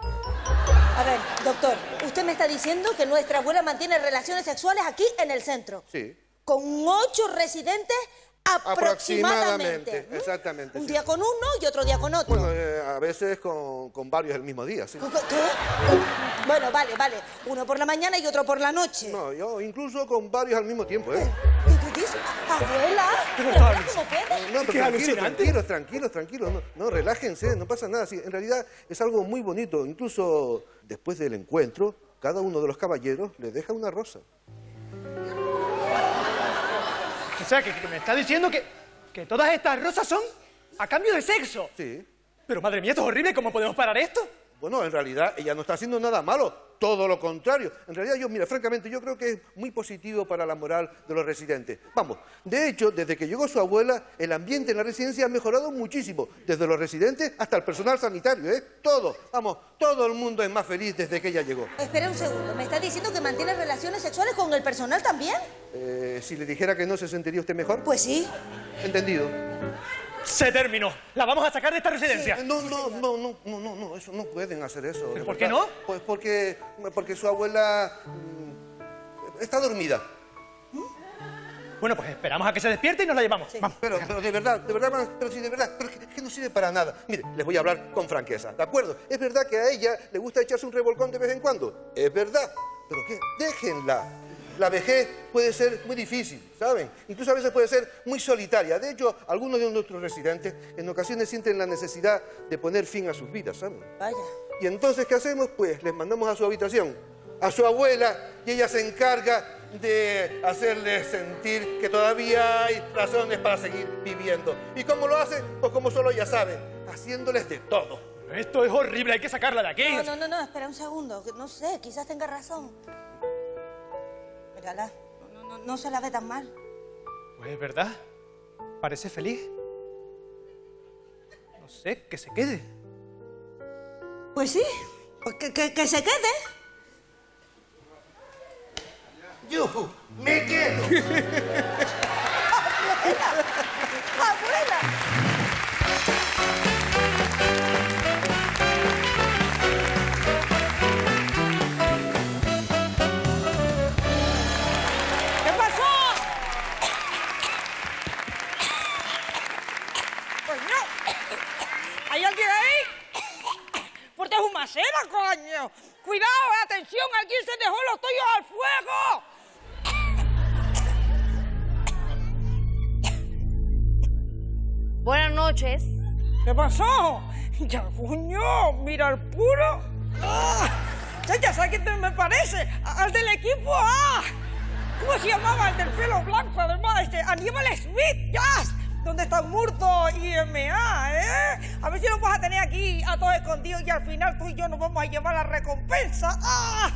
A ver, doctor, usted me está diciendo que nuestra abuela mantiene relaciones sexuales aquí en el centro. Sí. Con 8 residentes aproximadamente. Exactamente. Un día con uno y otro día con otro. Bueno, a veces con varios el mismo día, sí. ¿Qué? Bueno, vale. Uno por la mañana y otro por la noche. No, yo incluso con varios al mismo tiempo, ¿eh? ¿Qué dices? ¿Abuela? ¿Cómo puede? No, pero tranquilos. No, relájense, no pasa nada. Sí, en realidad es algo muy bonito. Incluso después del encuentro, cada uno de los caballeros le deja una rosa. O sea, que me está diciendo que todas estas rosas son a cambio de sexo. Sí. Pero madre mía, esto es horrible. ¿Cómo podemos parar esto? Bueno, en realidad ella no está haciendo nada malo. Todo lo contrario. En realidad francamente, yo creo que es muy positivo para la moral de los residentes. Vamos, de hecho, desde que llegó su abuela, el ambiente en la residencia ha mejorado muchísimo. Desde los residentes hasta el personal sanitario, Todo. Vamos, todo el mundo es más feliz desde que ella llegó. Espera un segundo. ¿Me está diciendo que mantiene relaciones sexuales con el personal también? Si le dijera que no, ¿se sentiría usted mejor? Pues sí. Entendido. Se terminó. La vamos a sacar de esta residencia. Sí, no, eso no pueden hacer eso. ¿Pero por qué no? Pues porque su abuela está dormida. Bueno, pues esperamos a que se despierte y nos la llevamos. Vamos. Pero de verdad, pero sí, de verdad, pero es que no sirve para nada. Mire, les voy a hablar con franqueza, ¿de acuerdo? Es verdad que a ella le gusta echarse un revolcón de vez en cuando, es verdad. ¿Pero qué? Déjenla. La vejez puede ser muy difícil, ¿saben? Incluso a veces puede ser muy solitaria. De hecho, algunos de nuestros residentes en ocasiones sienten la necesidad de poner fin a sus vidas, ¿saben? Vaya. Y entonces, ¿qué hacemos? Pues les mandamos a su habitación, a su abuela, y ella se encarga de hacerles sentir que todavía hay razones para seguir viviendo. ¿Y cómo lo hace? Pues como solo ella sabe, haciéndoles de todo. Esto es horrible, hay que sacarla de aquí. No, espera un segundo, que no sé, quizás tenga razón. Mírala, no se la ve tan mal. Pues es verdad, parece feliz. No sé, que se quede. Pues sí, pues que se quede. Yo me quedo. ¡Abuela! ¿Qué pasó? Pues no. ¿Hay alguien ahí? Fuerte humacera, coño. Cuidado, atención, alguien se dejó los toallos al fuego. Buenas noches. ¿Qué pasó? Ya, coño, mira el puro. ¡Ah! Ya sabes quién me parece. Al del equipo A. ¿Cómo se llamaba? El del pelo blanco, además. Aníbal Smith, ya. ¿Dónde está Murdo y MA, A ver si nos vas a tener aquí a todos escondidos y al final tú y yo nos vamos a llevar la recompensa. ¡Ah!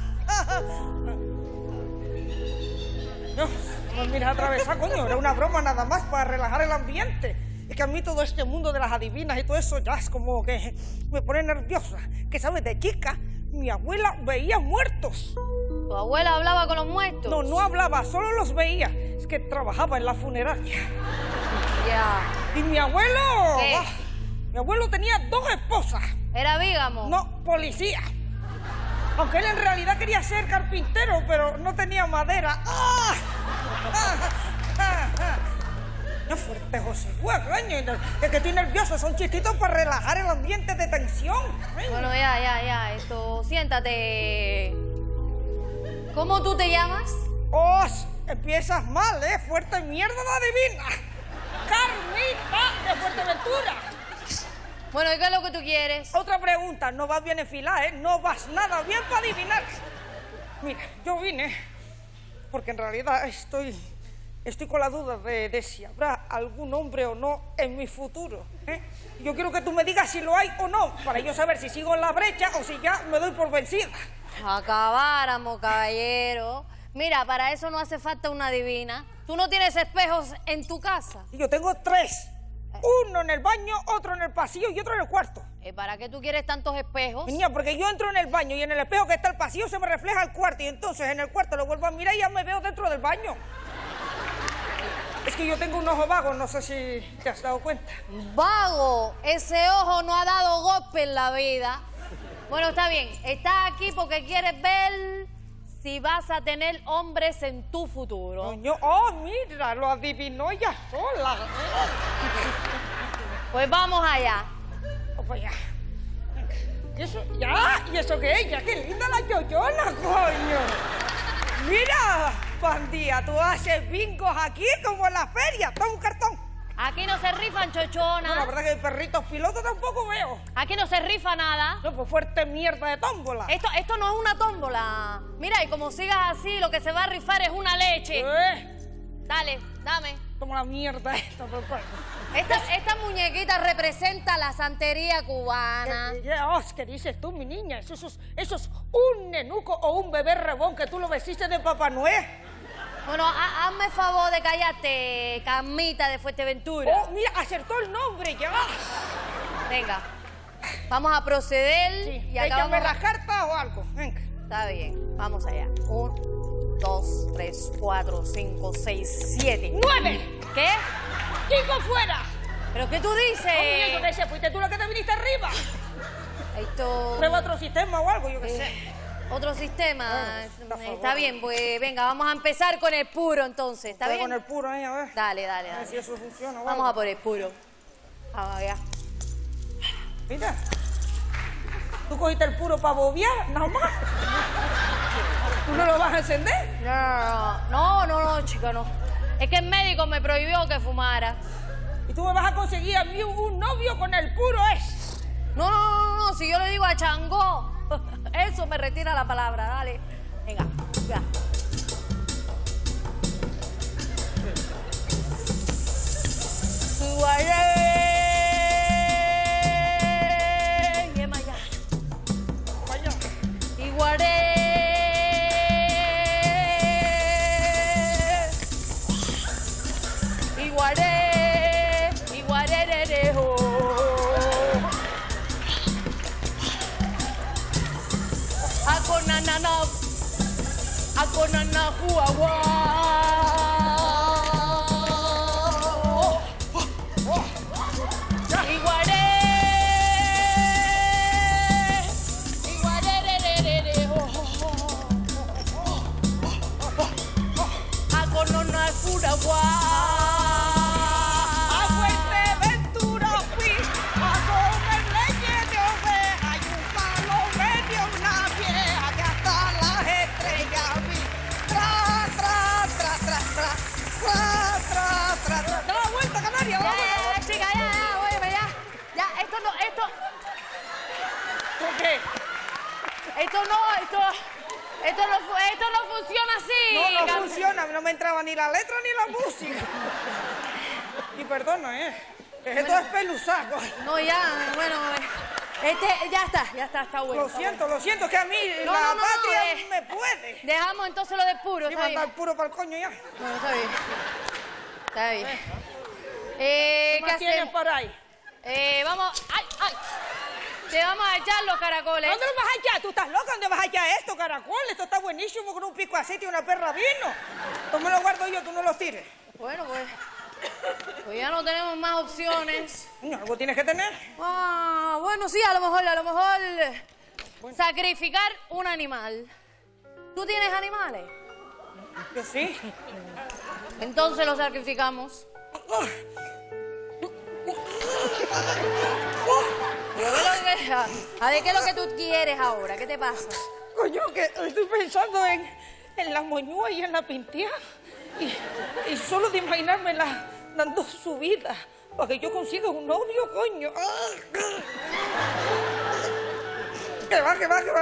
No, pues mira, atravesar, coño. Era una broma nada más para relajar el ambiente. Es que a mí todo este mundo de las adivinas y todo eso ya es como que me pone nerviosa. Que sabes, de chica, mi abuela veía muertos. ¿Tu abuela hablaba con los muertos? No, no hablaba, solo los veía. Es que trabajaba en la funeraria. Ya. ¿Y mi abuelo? ¿Qué? Mi abuelo tenía 2 esposas. ¿Era bígamo? No, policía. Aunque él en realidad quería ser carpintero, pero no tenía madera. ¡Ah! No fuerte, José. Coño, es que estoy nervioso. Son chistitos para relajar el ambiente de tensión. Bueno, ya. Esto, siéntate. ¿Cómo tú te llamas? Empiezas mal, Fuerte mierda de adivina. Carmita de Fuerteventura. Bueno, ¿y qué es lo que tú quieres? Otra pregunta. No vas bien enfilada, No vas nada bien para adivinar. Mira, yo vine porque en realidad estoy con la duda de si habrá algún hombre o no en mi futuro. Yo quiero que tú me digas si lo hay o no, para yo saber si sigo en la brecha o si ya me doy por vencida. Acabáramos, caballero. Mira, para eso no hace falta una adivina. ¿Tú no tienes espejos en tu casa? Yo tengo 3. Uno en el baño, otro en el pasillo y otro en el cuarto. ¿Y para qué tú quieres tantos espejos? Niña, porque yo entro en el baño y en el espejo que está el pasillo se me refleja el cuarto y entonces en el cuarto lo vuelvo a mirar y ya me veo dentro del baño. Es que yo tengo un ojo vago, no sé si te has dado cuenta. ¿Vago? Ese ojo no ha dado golpe en la vida. Bueno, está bien. Estás aquí porque quieres ver si vas a tener hombres en tu futuro. Coño, mira, lo adivinó ella sola. Pues vamos allá. Pues ya. ¿Y eso? ¿Ya? ¿Y eso qué es? Ya, qué linda la yoyona, coño. Mira, bandía, tú haces bingos aquí como en la feria. Toma un cartón. Aquí no se rifan chochonas. No, la verdad que perritos pilotos tampoco veo. Aquí no se rifa nada. No, pues fuerte mierda de tómbola. Esto no es una tómbola. Mira, y como sigas así, lo que se va a rifar es una leche. Dale, dame. Toma la mierda esta, papá. Esta muñequita representa la santería cubana. ¿Qué dices tú, mi niña? Eso es un nenuco o un bebé rebón que tú lo vestiste de Papá Noel. Bueno, hazme el favor de callarte, Carmita de Fuerteventura. Mira, acertó el nombre, ya. Venga, vamos a proceder y acabamos... Échame las cartas o algo, venga. Está bien, vamos allá. 1, 2, 3, 4, 5, 6, 7. 9. ¿Qué? 5 fuera. ¿Pero qué tú dices? Yo qué sé, fuiste tú la que te viniste arriba. Esto... Prueba otro sistema o algo, yo qué sé. Otro sistema. Está bien, pues venga, vamos a empezar con el puro entonces. ¿Está bien? Con el puro ahí, a ver. Dale. A ver si eso funciona. Vamos a por el puro. Vamos allá. Mira. ¿Tú cogiste el puro para bobear? Nada más. ¿Tú no lo vas a encender? No, chica, no. Es que el médico me prohibió que fumara. ¿Y tú me vas a conseguir a mí un novio con el puro ese? No, si yo le digo a Changó, eso me retira la palabra, dale. Venga, ya. Esto no funciona así. No funciona, no me entraba ni la letra ni la música. Y perdona, esto es pelusaco. No, ya, bueno, ya está bueno. Lo siento, que a mí la patria me puede. Dejamos entonces lo de puro, ¿está bien? Mandar puro para el coño ya. No, está bien. ¿Qué hacemos por ahí? Vamos, ¡ay! Te vamos a echar los caracoles. ¿Dónde los vas a echar? ¿Tú estás loca? ¿Dónde vas a echar esto, caracoles? Esto está buenísimo con un pico de aceite y una perra vino. Tú me lo guardo yo, tú no los tires. Bueno, pues ya no tenemos más opciones. No, algo tienes que tener. Bueno, sí, a lo mejor sacrificar un animal. ¿Tú tienes animales? Yo sí. Entonces lo sacrificamos. A ver, ¿qué es lo que tú quieres ahora? ¿Qué te pasa? Coño, que estoy pensando en la moñúa y en la pintea. Y solo de imaginármela dando su vida para que yo consiga un novio, coño. Que va.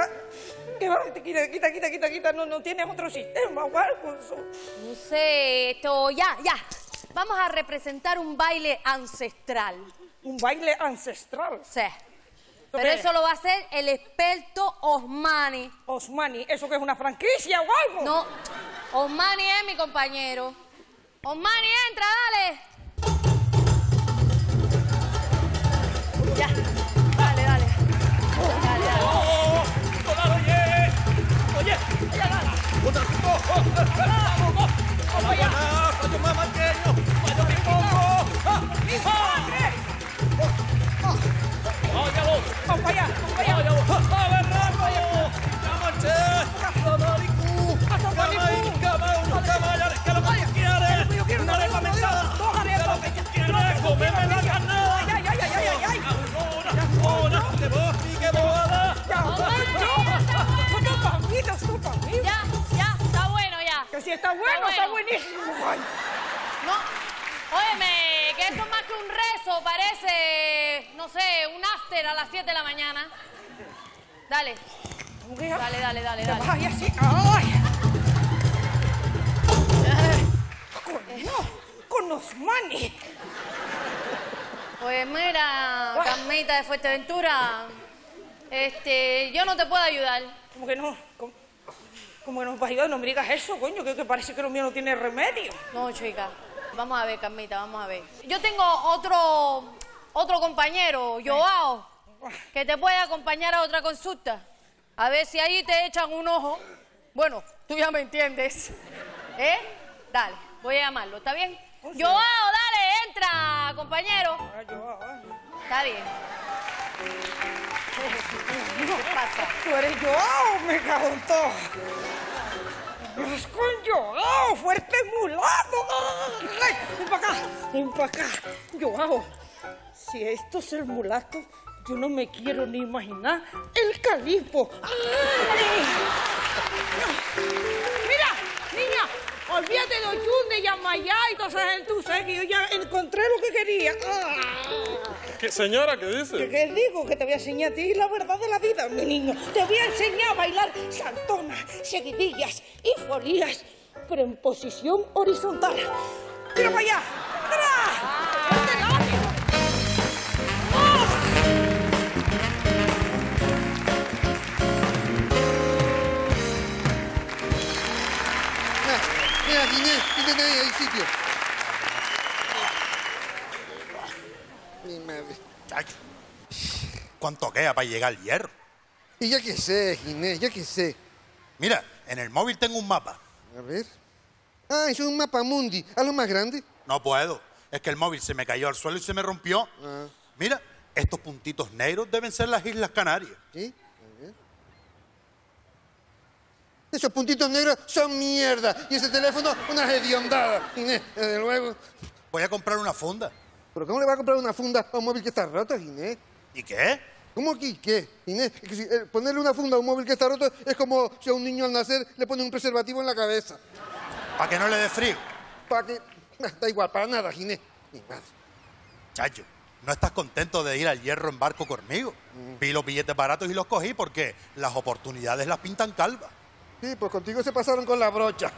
Quita. No tienes otro sistema o algo. No sé, ya. Vamos a representar un baile ancestral. ¿Un baile ancestral? Sí. Pero eso lo va a hacer el experto Osmani. ¿Osmani? ¿Eso que es una franquicia o algo? No, Osmani es mi compañero. Osmani, entra, dale. Ya, dale. Oye, Ya, está bueno ya. Que si está bueno, está buenísimo. No, óyeme, que esto más que un rezo, parece, no sé, un after a las 7 de la mañana. Dale. Dale. Ay, así. ¡Ay! Con Osmani. Pues mira, Carmita de Fuerteventura, yo no te puedo ayudar. ¿Cómo que no? ¿Cómo que no vas a ayudar? No me digas eso, coño, que parece que lo mío no tiene remedio. No, chica. Vamos a ver, Carmita, vamos a ver. Yo tengo otro compañero, Joao, que te puede acompañar a otra consulta. A ver si ahí te echan un ojo. Bueno, tú ya me entiendes. Dale, voy a llamarlo, ¿está bien? Joao, dale, entra, compañero. Está bien. ¿Qué pasa? Tú eres Joao, me cago en todo. Es con Joao, fuerte mulato. Ay, ven para acá, ven para acá. Joao, si esto es el mulato, yo no me quiero ni imaginar el calipo. ¡Ay! Mira, niña, olvídate de Ochun, de Yamayá y toda esa gente. Tú sabes que yo ya encontré lo que quería. ¿Qué, señora, qué dice? ¿Qué digo? Que te voy a enseñar a ti la verdad de la vida, mi niño. Te voy a enseñar a bailar saltonas, seguidillas y folías, pero en posición horizontal. ¡Tira para allá! Mira, Ginés, ahí hay sitio. Mi madre. ¿Cuánto queda para llegar al Hierro? Y ya que sé, Ginés, ya que sé. Mira, en el móvil tengo un mapa. A ver. Ah, eso es un mapa mundi. ¿A lo más grande? No puedo. Es que el móvil se me cayó al suelo y se me rompió. Mira, estos puntitos negros deben ser las Islas Canarias. ¿Sí? A ver. Esos puntitos negros son mierda. Y ese teléfono, una hediondada. Ginés, desde luego. Voy a comprar una funda. ¿Pero cómo le va a comprar una funda a un móvil que está roto, Ginés? ¿Y qué? ¿Cómo que qué? Inés, es que si, ponerle una funda a un móvil que está roto es como si a un niño al nacer le ponen un preservativo en la cabeza. ¿Para que no le dé frío? Para que... Da igual, para nada, Ginés. Mi madre. Chacho, ¿no estás contento de ir al Hierro en barco conmigo? Vi los billetes baratos y los cogí porque las oportunidades las pintan calvas. Sí, pues contigo se pasaron con la brocha.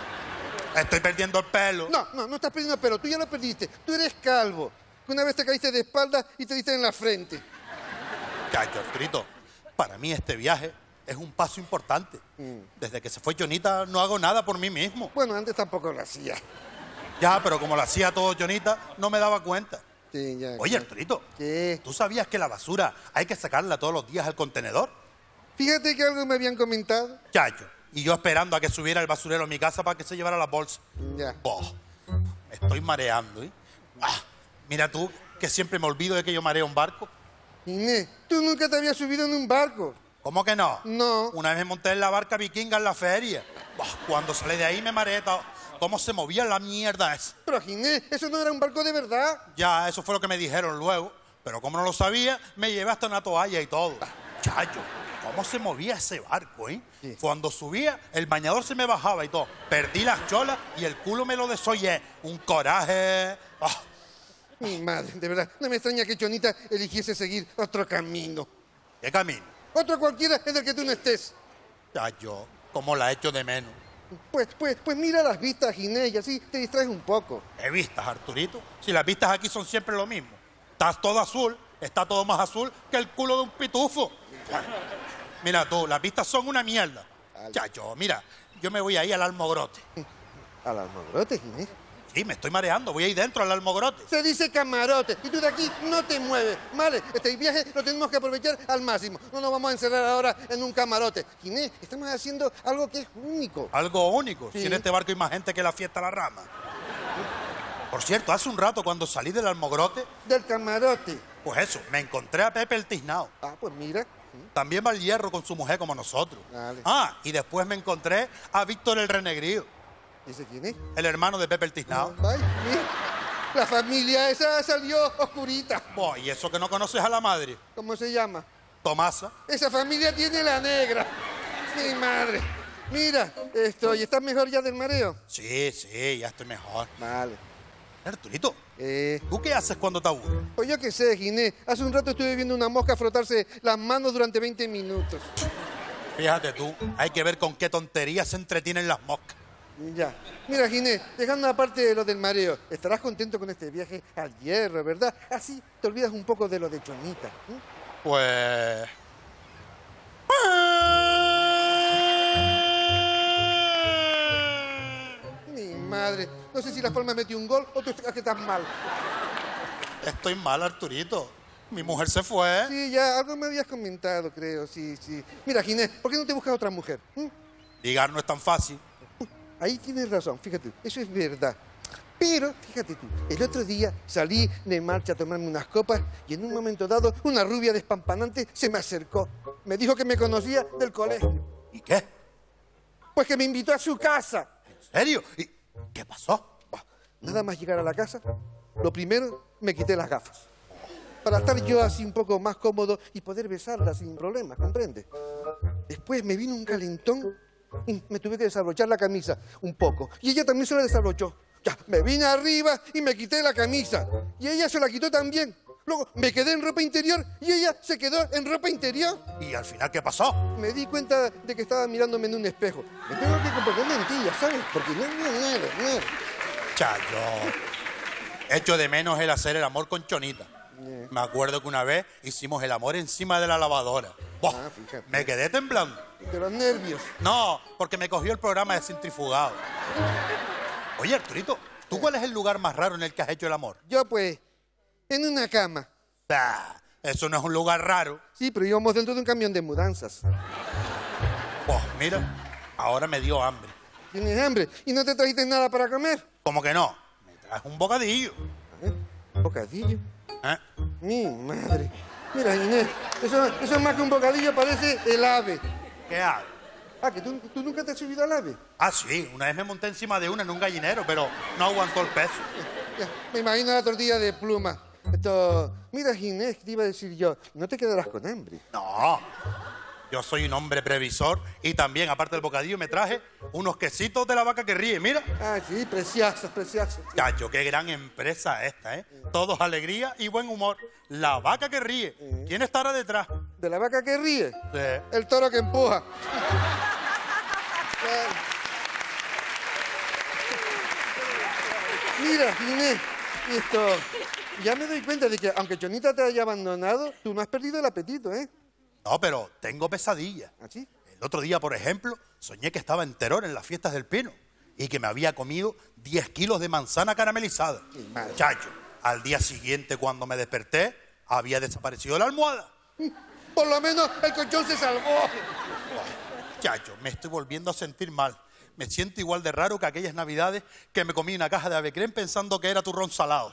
Estoy perdiendo el pelo. No estás perdiendo el pelo. Tú ya lo perdiste. Tú eres calvo. Que una vez te caíste de espalda y te diste en la frente. Chacho, Arturito, para mí este viaje es un paso importante. Desde que se fue Jonita no hago nada por mí mismo. Bueno, antes tampoco lo hacía. Ya, pero como lo hacía todo Jonita, no me daba cuenta. Sí, ya. Oye, Arturito, ¿qué? ¿Tú sabías que la basura hay que sacarla todos los días al contenedor? Fíjate que algo me habían comentado. Chacho, y yo esperando a que subiera el basurero a mi casa para que se llevara las bolsas. Ya. Oh, me estoy mareando, ¿eh? Mira tú, que siempre me olvido de que yo mareo un barco. Inés, tú nunca te habías subido en un barco. ¿Cómo que no? No. Una vez me monté en la barca vikinga en la feria. Cuando salí de ahí me mareé todo. ¿Cómo se movía la mierda esa? Pero, Ginés, eso no era un barco de verdad. Ya, eso fue lo que me dijeron luego. Pero como no lo sabía, me llevé hasta una toalla y todo. Chayo, ¿cómo se movía ese barco, eh? Sí. Cuando subía, el bañador se me bajaba y todo. Perdí las cholas y el culo me lo desollé. Un coraje. Mi madre, de verdad, no me extraña que Chonita eligiese seguir otro camino. ¿Qué camino? Otro cualquiera es del que tú no estés. Chayo, ¿cómo la echo de menos? Pues mira las vistas, Ginés, y así te distraes un poco. ¿Qué vistas, Arturito? Si las vistas aquí son siempre lo mismo. Estás todo azul, está todo más azul que el culo de un pitufo. Mira tú, las vistas son una mierda. Chacho, mira, yo me voy ahí al Almogrote. ¿Al Almogrote, Ginés? Sí, me estoy mareando, voy ahí dentro al Almogrote. Se dice camarote, y tú de aquí no te mueves, ¿vale? Este viaje lo tenemos que aprovechar al máximo. No nos vamos a encerrar ahora en un camarote. Ginés, estamos haciendo algo que es único. ¿Algo único? Sí. Si en este barco hay más gente que la fiesta La Rama. Por cierto, hace un rato cuando salí del Almogrote... Del camarote. Pues eso, me encontré a Pepe el Tiznao. Ah, pues mira. También va al Hierro con su mujer como nosotros. Vale. Ah, y después me encontré a Víctor el Renegrío. ¿Ese quién es? El hermano de Pepe el Tiznao. Ay, mira. La familia esa salió oscurita. Oh, ¿y eso que no conoces a la madre? ¿Cómo se llama? Tomasa. Esa familia tiene la negra. Mi madre. Mira, ¿y estás mejor ya del mareo? Sí, ya estoy mejor. Vale. Arturito, ¿tú qué haces cuando te aburres? Pues yo qué sé, Ginés. Hace un rato estuve viendo una mosca frotarse las manos durante 20 minutos. Fíjate tú, hay que ver con qué tonterías se entretienen las moscas. Ya. Mira, Ginés, dejando aparte de lo del mareo, estarás contento con este viaje al Hierro, ¿verdad? Así te olvidas un poco de lo de Chonita. Pues... Mi madre, no sé si Las Palmas metió un gol o tú que estás mal. Estoy mal, Arturito. Mi mujer se fue. Sí, ya, algo me habías comentado, creo, sí. Mira, Ginés, ¿por qué no te buscas otra mujer? Ligar no es tan fácil. Ahí tienes razón, fíjate, eso es verdad. Pero, fíjate tú, el otro día salí de marcha a tomarme unas copas y en un momento dado una rubia despampanante se me acercó. Me dijo que me conocía del colegio. ¿Y qué? Pues que me invitó a su casa. ¿En serio? ¿Y qué pasó? Nada más llegar a la casa, lo primero, me quité las gafas. Para estar yo así un poco más cómodo y poder besarla sin problemas, ¿comprende? Después me vino un calentón y me tuve que desabrochar la camisa un poco. Y ella también se la desabrochó. Ya, me vine arriba y me quité la camisa. Y ella se la quitó también. Luego me quedé en ropa interior y ella se quedó en ropa interior. ¿Y al final qué pasó? Me di cuenta de que estaba mirándome en un espejo. Me tengo que comportar mentira, ¿sabes? Porque no. Chayo, echo de menos el hacer el amor con Chonita. Me acuerdo que una vez hicimos el amor encima de la lavadora. Me quedé temblando. De los nervios. No, porque me cogió el programa de centrifugado. Oye, Arturito, ¿tú cuál es el lugar más raro en el que has hecho el amor? Yo, pues, en una cama. Eso no es un lugar raro. Sí, pero íbamos dentro de un camión de mudanzas. Pues mira, ahora me dio hambre. ¿Tienes hambre? ¿Y no te trajiste nada para comer? ¿Cómo que no? Me traje un bocadillo. ¿Un bocadillo? Mi madre. Mira, Inés, eso es más que un bocadillo, parece el ave. ¿Qué ave? ¿Que tú nunca te has subido al ave? Sí, una vez me monté encima de una en un gallinero, pero no aguantó el peso. Ya, me imagino la tortilla de pluma. Mira, Inés, te iba a decir yo, no te quedarás con hambre. No, yo soy un hombre previsor y también, aparte del bocadillo, me traje unos quesitos de la vaca que ríe, mira. Sí, preciosos. Chacho, qué gran empresa esta, ¿eh? Todos alegría y buen humor. La vaca que ríe. ¿Quién estará detrás? ¿De la vaca que ríe? Sí. El toro que empuja. Mira, Inés, ya me doy cuenta de que aunque Chonita te haya abandonado, tú no has perdido el apetito, ¿eh? No, pero tengo pesadillas. ¿Así? El otro día, por ejemplo, soñé que estaba en Teror en las fiestas del Pino y que me había comido 10 kilos de manzana caramelizada. Chacho, al día siguiente, cuando me desperté, había desaparecido la almohada. Por lo menos el colchón se salvó. Chacho, me estoy volviendo a sentir mal. Me siento igual de raro que aquellas navidades que me comí una caja de avecrem pensando que era turrón salado.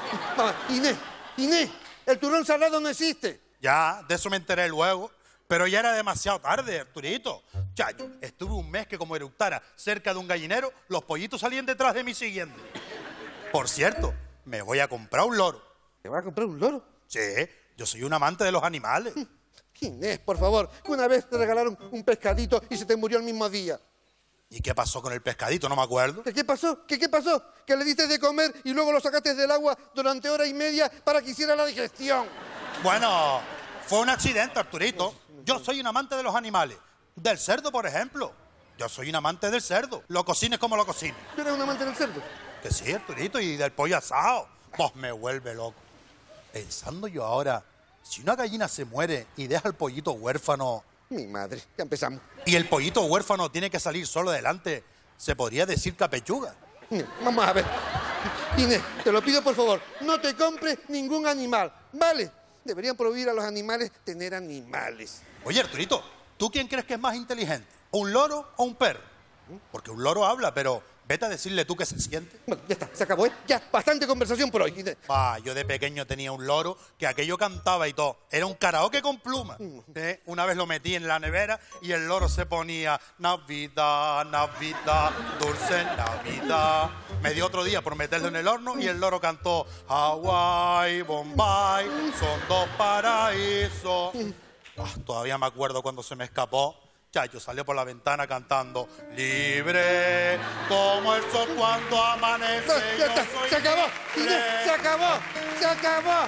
Inés, el turrón salado no existe. Ya, de eso me enteré luego. Pero ya era demasiado tarde, Arturito. Chacho, estuve un mes que como eructara cerca de un gallinero, los pollitos salían detrás de mí siguiendo. Por cierto, me voy a comprar un loro. ¿Te vas a comprar un loro? Sí, yo soy un amante de los animales. Inés, por favor, una vez te regalaron un pescadito y se te murió el mismo día. ¿Y qué pasó con el pescadito? No me acuerdo. ¿Qué pasó? ¿Qué pasó? Que le diste de comer y luego lo sacaste del agua durante hora y media para que hiciera la digestión. Bueno, fue un accidente, Arturito. Yo soy un amante de los animales. Del cerdo, por ejemplo. Yo soy un amante del cerdo. Lo cocines como lo cocines. ¿Tú eres un amante del cerdo? Que sí, Arturito, y del pollo asado. Pues me vuelve loco. Pensando yo ahora, si una gallina se muere y deja al pollito huérfano... Mi madre, ya empezamos. Y el pollito huérfano tiene que salir solo adelante, se podría decir capechuga. Vamos a ver. Inés, te lo pido por favor, no te compres ningún animal, ¿vale? Deberían prohibir a los animales tener animales. Oye, Arturito, ¿tú quién crees que es más inteligente? ¿Un loro o un perro? Porque un loro habla, pero vete a decirle tú qué se siente. Bueno, ya está, se acabó, ¿eh? Ya, bastante conversación por hoy. Yo de pequeño tenía un loro que aquello cantaba y todo. Era un karaoke con pluma. Una vez lo metí en la nevera y el loro se ponía Navidad, Navidad, dulce Navidad. Me dio otro día por meterlo en el horno y el loro cantó Hawái, Bombay, son dos paraísos. Todavía me acuerdo cuando se me escapó. Chacho salió por la ventana cantando libre como el sol cuando amanece. No, ya está, se acabó, Inés, se acabó.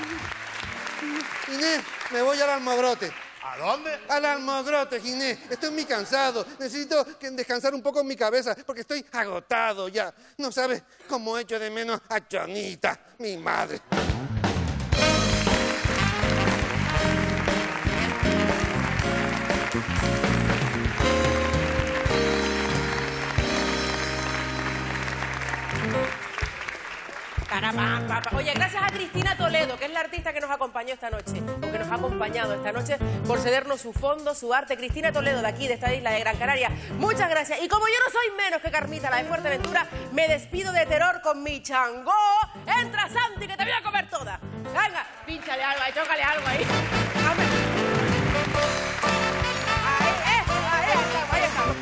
Inés, me voy al Almogrote. ¿A dónde? Al Almogrote, Inés. Estoy muy cansado. Necesito descansar un poco en mi cabeza porque estoy agotado ya. No sabes cómo echo de menos a Chonita, mi madre. Oye, gracias a Cristina Toledo, que es la artista que nos acompañó esta noche, o que nos ha acompañado esta noche, por cedernos su fondo, su arte. Cristina Toledo, de aquí, de esta isla de Gran Canaria. Muchas gracias. Y como yo no soy menos que Carmita, la de Fuerteventura, me despido de Terror con mi changó. Entra, Santi, que te voy a comer toda. Venga, pínchale algo ahí, chócale algo ahí. Ahí estamos.